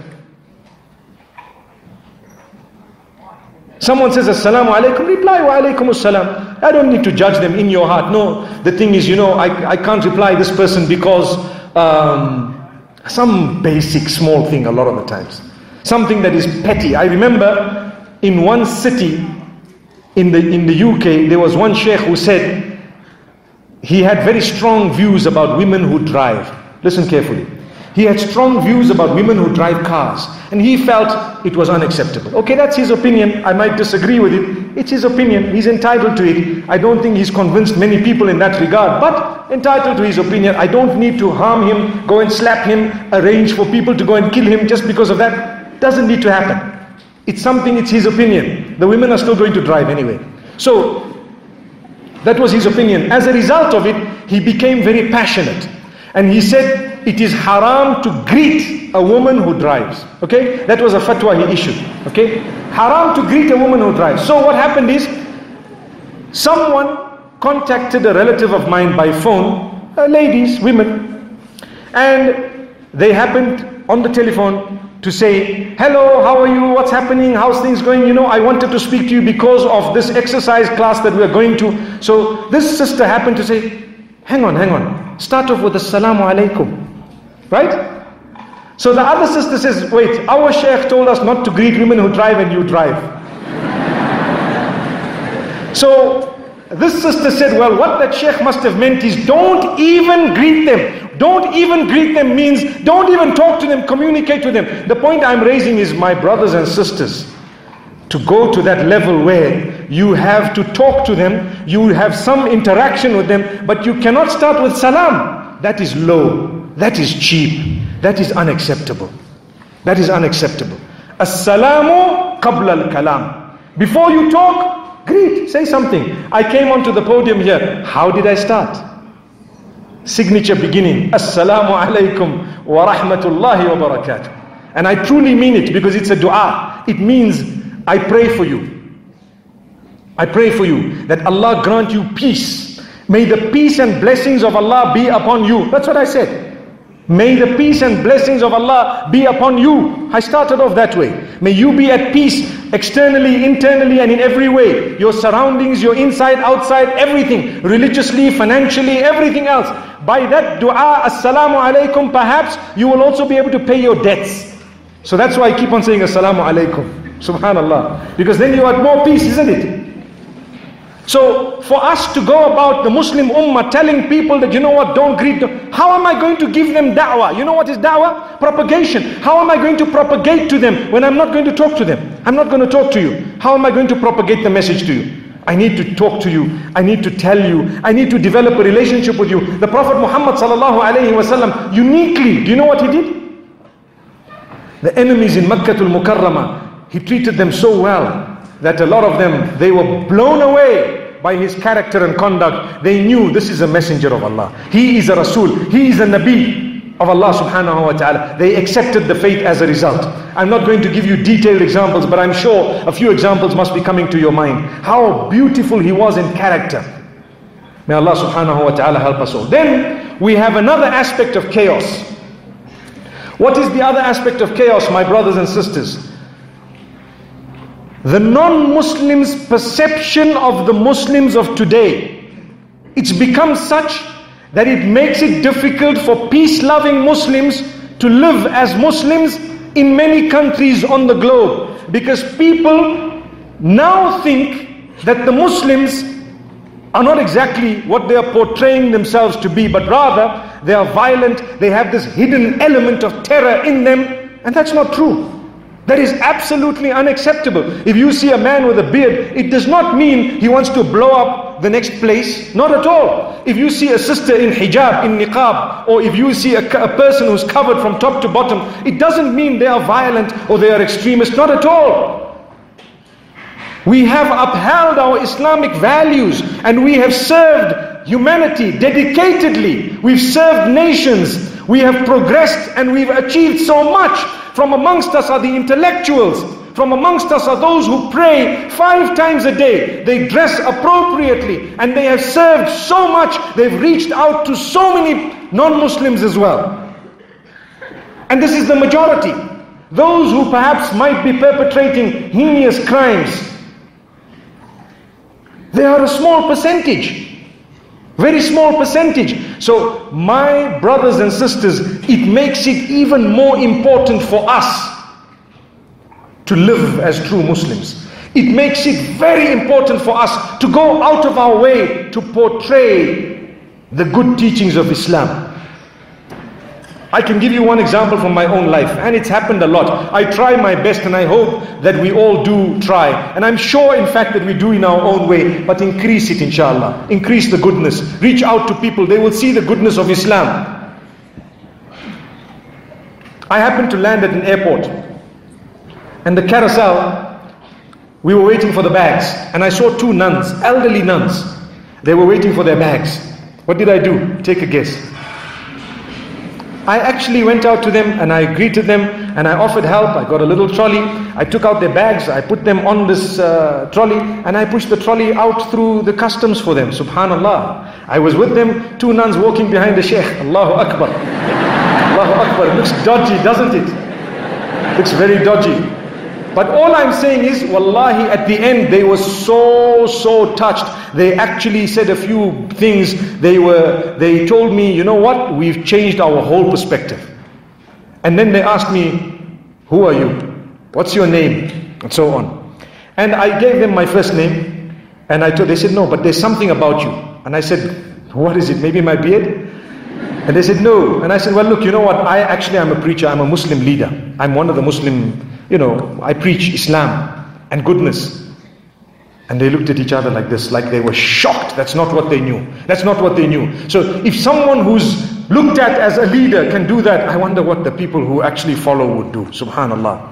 Someone says Assalamu alaikum, reply wa alaikum assalam. I don't need to judge them in your heart. No, the thing is, you know, I, I can't reply this person because um, some basic small thing a lot of the times. Something that is petty. I remember in one city in the, in the U K, there was one sheikh who said he had very strong views about women who drive. Listen carefully. He had strong views about women who drive cars, and he felt it was unacceptable. Okay, that's his opinion. I might disagree with it. It's his opinion. He's entitled to it. I don't think he's convinced many people in that regard, but entitled to his opinion. I don't need to harm him, go and slap him, arrange for people to go and kill him just because of that. Doesn't need to happen. It's something, it's his opinion. The women are still going to drive anyway. So, that was his opinion. As a result of it, he became very passionate. And he said, it is haram to greet a woman who drives. Okay? That was a fatwa he issued. Okay? Haram to greet a woman who drives. So what happened is, someone contacted a relative of mine by phone, uh, ladies, women, and they happened on the telephone to say, hello, how are you, what's happening, how's things going, you know, I wanted to speak to you because of this exercise class that we're going to. So this sister happened to say, hang on, hang on, start off with Assalamu alaikum, right? So the other sister says, wait, our sheikh told us not to greet women who drive and you drive. So this sister said, well, what that sheikh must have meant is don't even greet them. Don't even greet them means don't even talk to them, communicate with them. The point I'm raising is, my brothers and sisters, to go to that level where you have to talk to them, you have some interaction with them, but you cannot start with salam. That is low, that is cheap, that is unacceptable. That is unacceptable. As-salamu qabla al-kalam. Before you talk, greet, say something. I came onto the podium here. How did I start? Signature beginning, Assalamu alaikum wa rahmatullahi wa barakatuh. And I truly mean it, because it's a dua. It means I pray for you. I pray for you that Allah grant you peace. May the peace and blessings of Allah be upon you. That's what I said. May the peace and blessings of Allah be upon you. I started off that way. May you be at peace externally, internally, and in every way. Your surroundings, your inside, outside, everything. Religiously, financially, everything else. By that dua, Assalamu alaikum, perhaps you will also be able to pay your debts. So that's why I keep on saying Assalamu alaikum. Subhanallah. Because then you have more peace, isn't it? So for us to go about the Muslim ummah telling people that, you know what, don't greet them. How am I going to give them da'wah? You know what is da'wah? Propagation. How am I going to propagate to them when I'm not going to talk to them? I'm not going to talk to you. How am I going to propagate the message to you? I need to talk to you. I need to tell you. I need to develop a relationship with you. The Prophet Muhammad sallallahu alayhi wa sallam, uniquely, do you know what he did? The enemies in Makkah al-Mukarramah, he treated them so well that a lot of them, they were blown away by his character and conduct. They knew this is a messenger of Allah. He is a Rasul. He is a Nabi of Allah subhanahu wa ta'ala. They accepted the faith as a result. I'm not going to give you detailed examples, but I'm sure a few examples must be coming to your mind. How beautiful he was in character. May Allah subhanahu wa ta'ala help us all. Then we have another aspect of chaos. What is the other aspect of chaos, my brothers and sisters? The non-Muslims' perception of the Muslims of today. It's become such that it makes it difficult for peace-loving Muslims to live as Muslims in many countries on the globe. Because people now think that the Muslims are not exactly what they are portraying themselves to be, but rather they are violent, they have this hidden element of terror in them, and that's not true. That is absolutely unacceptable. If you see a man with a beard, it does not mean he wants to blow up the next place, not at all. If you see a sister in hijab, in niqab, or if you see a, a person who's covered from top to bottom, it doesn't mean they are violent or they are extremists, not at all. We have upheld our Islamic values and we have served humanity dedicatedly. We've served nations. We have progressed and we've achieved so much. From amongst us are the intellectuals. From amongst us are those who pray five times a day. They dress appropriately and they have served so much. They've reached out to so many non-Muslims as well. And this is the majority. Those who perhaps might be perpetrating heinous crimes, they are a small percentage, very small percentage. So my brothers and sisters, it makes it even more important for us to live as true Muslims. It makes it very important for us to go out of our way to portray the good teachings of Islam. I can give you one example from my own life, and it's happened a lot. I try my best and I hope that we all do try. And I'm sure in fact that we do in our own way, but increase it inshallah. Increase the goodness. Reach out to people. They will see the goodness of Islam. I happened to land at an airport and the carousel, we were waiting for the bags, and I saw two nuns, elderly nuns. They were waiting for their bags. What did I do? Take a guess. I actually went out to them and I greeted them and I offered help. I got a little trolley. I took out their bags. I put them on this uh, trolley and I pushed the trolley out through the customs for them. Subhanallah. I was with them, two nuns walking behind the sheikh. Allahu Akbar. Allahu Akbar. It looks dodgy, doesn't it? It looks very dodgy. But all I'm saying is, wallahi, at the end they were so, so touched. They actually said a few things. They were, they told me, you know what? We've changed our whole perspective. And then they asked me, who are you? What's your name? And so on. And I gave them my first name. And I told, they said, no, but there's something about you. And I said, what is it? Maybe my beard? And they said, no. And I said, well, look, you know what? I actually am a preacher. I'm a Muslim leader. I'm one of the Muslim, you know, I preach Islam and goodness. And they looked at each other like this, like they were shocked. That's not what they knew. That's not what they knew. So if someone who's looked at as a leader can do that, I wonder what the people who actually follow would do. Subhanallah.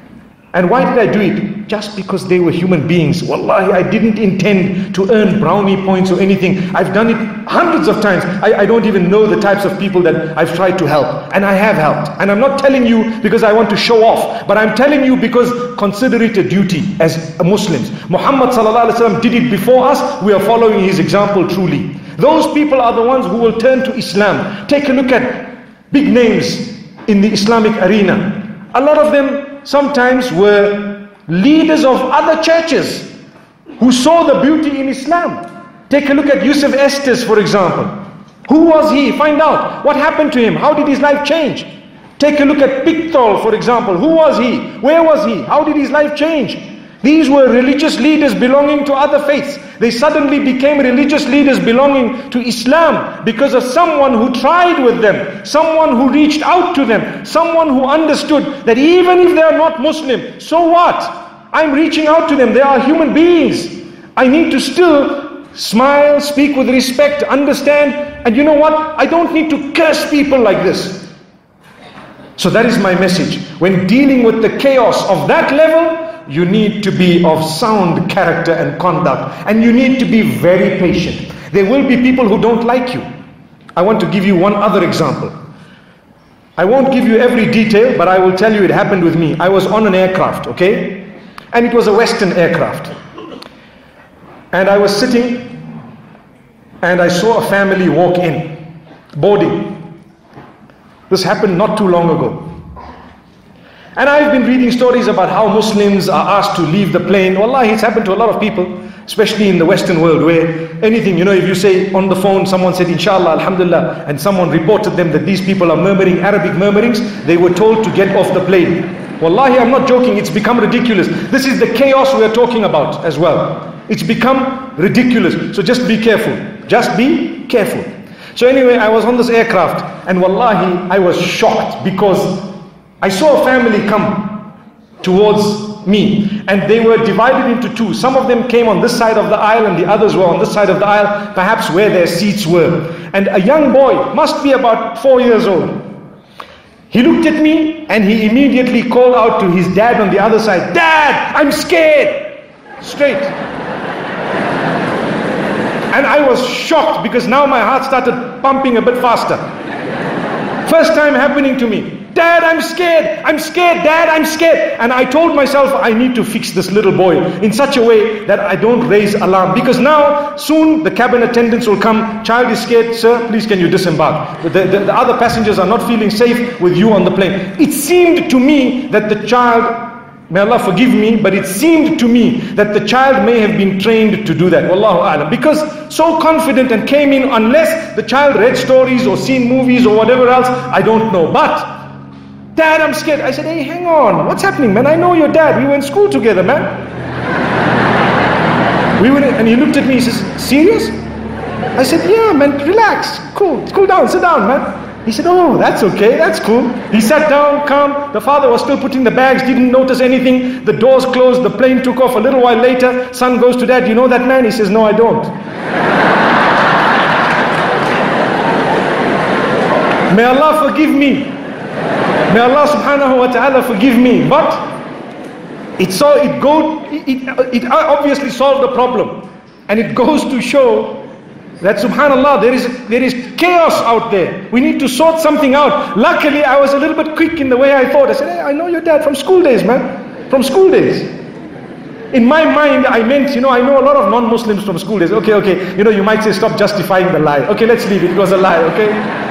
And why did I do it? Just because they were human beings. Wallahi, I didn't intend to earn brownie points or anything. I've done it hundreds of times. I, I don't even know the types of people that I've tried to help. And I have helped. And I'm not telling you because I want to show off. But I'm telling you because consider it a duty as Muslims. Muhammad sallallahu alaihi wasallam did it before us. We are following his example truly. Those people are the ones who will turn to Islam. Take a look at big names in the Islamic arena. A lot of them sometimes were leaders of other churches who saw the beauty in Islam. Take a look at Yusuf Estes, for example. Who was he? Find out. What happened to him? How did his life change? Take a look at Pickthall, for example. Who was he? Where was he? How did his life change? These were religious leaders belonging to other faiths. They suddenly became religious leaders belonging to Islam because of someone who tried with them, someone who reached out to them, someone who understood that even if they are not Muslim, so what? I'm reaching out to them. They are human beings. I need to still smile, speak with respect, understand. And you know what? I don't need to curse people like this. So that is my message. When dealing with the chaos of that level, you need to be of sound character and conduct, and you need to be very patient. There will be people who don't like you. I want to give you one other example. I won't give you every detail, but I will tell you it happened with me. I was on an aircraft, okay? And it was a Western aircraft. And I was sitting, and I saw a family walk in, boarding. This happened not too long ago. And I've been reading stories about how Muslims are asked to leave the plane. Wallahi, it's happened to a lot of people, especially in the Western world, where anything, you know, if you say on the phone, someone said, Inshallah, Alhamdulillah, and someone reported them that these people are murmuring Arabic murmurings, they were told to get off the plane. Wallahi, I'm not joking, it's become ridiculous. This is the chaos we are talking about as well. It's become ridiculous. So just be careful. Just be careful. So anyway, I was on this aircraft, and wallahi, I was shocked because I saw a family come towards me, and they were divided into two. Some of them came on this side of the aisle, and the others were on this side of the aisle, perhaps where their seats were. And a young boy, must be about four years old, he looked at me, and he immediately called out to his dad on the other side, "Dad, I'm scared!" Straight. And I was shocked because now my heart started pumping a bit faster. First time happening to me. "Dad, I'm scared. I'm scared. Dad, I'm scared." And I told myself, I need to fix this little boy in such a way that I don't raise alarm. Because now, soon the cabin attendants will come. "Child is scared. Sir, please can you disembark? The, the, the other passengers are not feeling safe with you on the plane." It seemed to me that the child, may Allah forgive me, but it seemed to me that the child may have been trained to do that. Wallahu a'lam. Because so confident and came in, unless the child read stories or seen movies or whatever else, I don't know. But, "Dad, I'm scared." I said, "Hey, hang on. What's happening, man? I know your dad. We were in school together, man." We were, and he looked at me, he says, "Serious?" I said, "Yeah, man, relax. Cool. Cool down. Sit down, man." He said, "Oh, that's okay. That's cool." He sat down, calm. The father was still putting the bags, didn't notice anything. The doors closed. The plane took off. A little while later, son goes to dad, "You know that man?" He says, "No, I don't." May Allah forgive me. May Allah subhanahu wa ta'ala forgive me. But it saw it go it, it obviously solved the problem. And it goes to show that subhanallah, there is there is chaos out there. We need to sort something out. Luckily, I was a little bit quick in the way I thought. I said, "Hey, I know your dad from school days, man. From school days." In my mind, I meant, you know, I know a lot of non-Muslims from school days. Okay, okay, you know, you might say, stop justifying the lie. Okay, let's leave it. It was a lie, okay?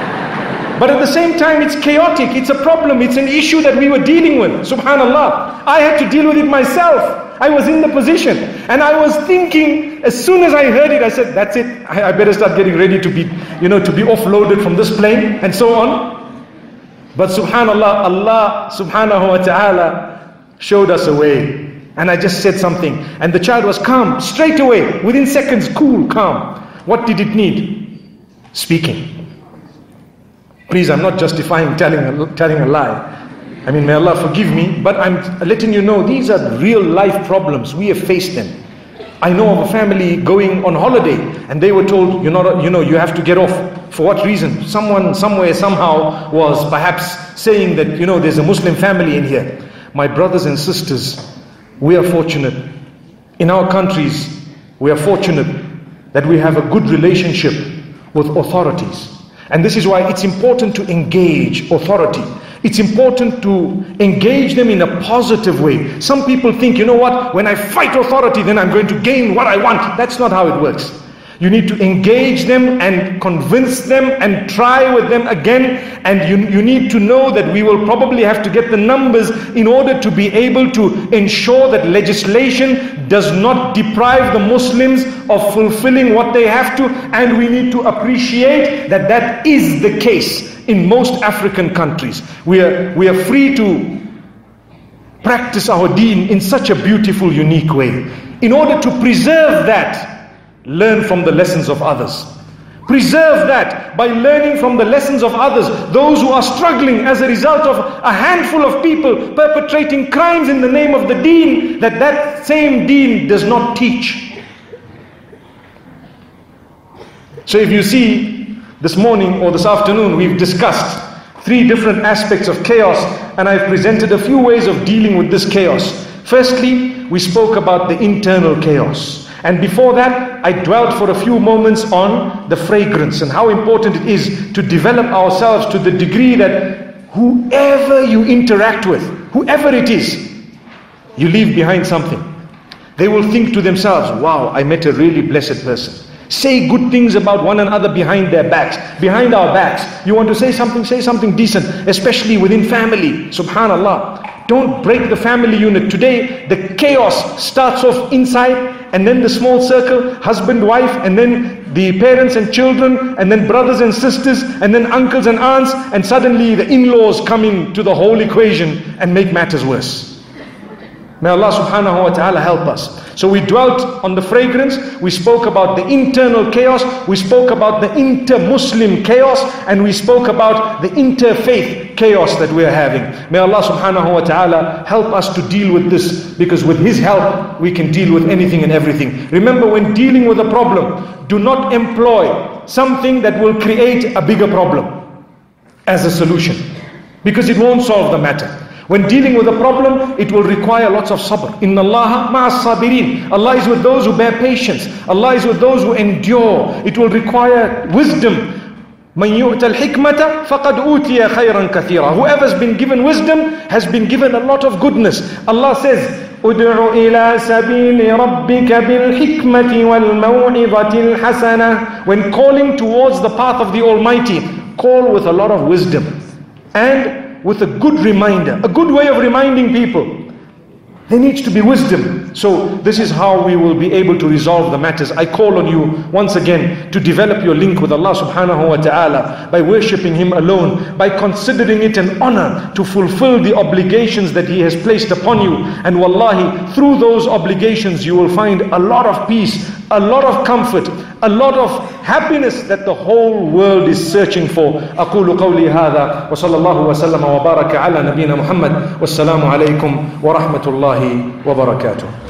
But at the same time, it's chaotic. It's a problem. It's an issue that we were dealing with. Subhanallah. I had to deal with it myself. I was in the position. And I was thinking, as soon as I heard it, I said, that's it. I, I better start getting ready to be, you know, to be offloaded from this plane and so on. But subhanallah, Allah subhanahu wa ta'ala showed us a way. And I just said something. And the child was calm straight away. Within seconds, cool, calm. What did it need? Speaking. Please, I'm not justifying telling a, telling a lie. I mean, may Allah forgive me, but I'm letting you know these are real life problems. We have faced them. I know of a family going on holiday, and they were told, you're not, you know, you have to get off. For what reason? Someone, somewhere, somehow was perhaps saying that, you know, there's a Muslim family in here. My brothers and sisters, we are fortunate. In our countries, we are fortunate that we have a good relationship with authorities. And this is why it's important to engage authority. It's important to engage them in a positive way. Some people think, you know what, when I fight authority, then I'm going to gain what I want. That's not how it works. You need to engage them and convince them and try with them again. And you, you need to know that we will probably have to get the numbers in order to be able to ensure that legislation does not deprive the Muslims of fulfilling what they have to. And we need to appreciate that that is the case in most African countries. We are, we are free to practice our deen in such a beautiful, unique way. In order to preserve that, learn from the lessons of others. Preserve that by learning from the lessons of others. Those who are struggling as a result of a handful of people perpetrating crimes in the name of the deen that that same deen does not teach. So if you see, this morning or this afternoon we've discussed three different aspects of chaos, and I've presented a few ways of dealing with this chaos. Firstly, we spoke about the internal chaos. And before that, I dwelt for a few moments on the fragrance and how important it is to develop ourselves to the degree that whoever you interact with, whoever it is, you leave behind something. They will think to themselves, wow, I met a really blessed person. Say good things about one another behind their backs, behind our backs. You want to say something, say something decent, especially within family. Subhanallah. Don't break the family unit. Today, the chaos starts off inside, and then the small circle, husband, wife, and then the parents and children, and then brothers and sisters, and then uncles and aunts, and suddenly the in-laws come into the whole equation and make matters worse. May Allah subhanahu wa ta'ala help us. So we dwelt on the fragrance, we spoke about the internal chaos, we spoke about the inter-Muslim chaos, and we spoke about the interfaith chaos that we are having. May Allah subhanahu wa ta'ala help us to deal with this, because with His help we can deal with anything and everything. Remember, when dealing with a problem, do not employ something that will create a bigger problem as a solution, because it won't solve the matter. When dealing with a problem, it will require lots of sabr. Inna Allaha ma'as sabirin. Allah is with those who bear patience. Allah is with those who endure. It will require wisdom. Man yu'ta al-hikmata faqad utiya khayran kathira. Whoever's been given wisdom has been given a lot of goodness. Allah says, ud'u ila sabili rabbika bil hikmati wal maw'izati al-hasana. When calling towards the path of the Almighty, call with a lot of wisdom and with a good reminder, a good way of reminding people. There needs to be wisdom. So this is how we will be able to resolve the matters. I call on you once again to develop your link with Allah subhanahu wa ta'ala by worshipping Him alone, by considering it an honor to fulfill the obligations that He has placed upon you. And wallahi, through those obligations you will find a lot of peace, a lot of comfort, a lot of happiness that the whole world is searching for. أقول قولي هذا وصلى الله وسلم وبارك على نبينا محمد والسلام عليكم ورحمة الله وبركاته.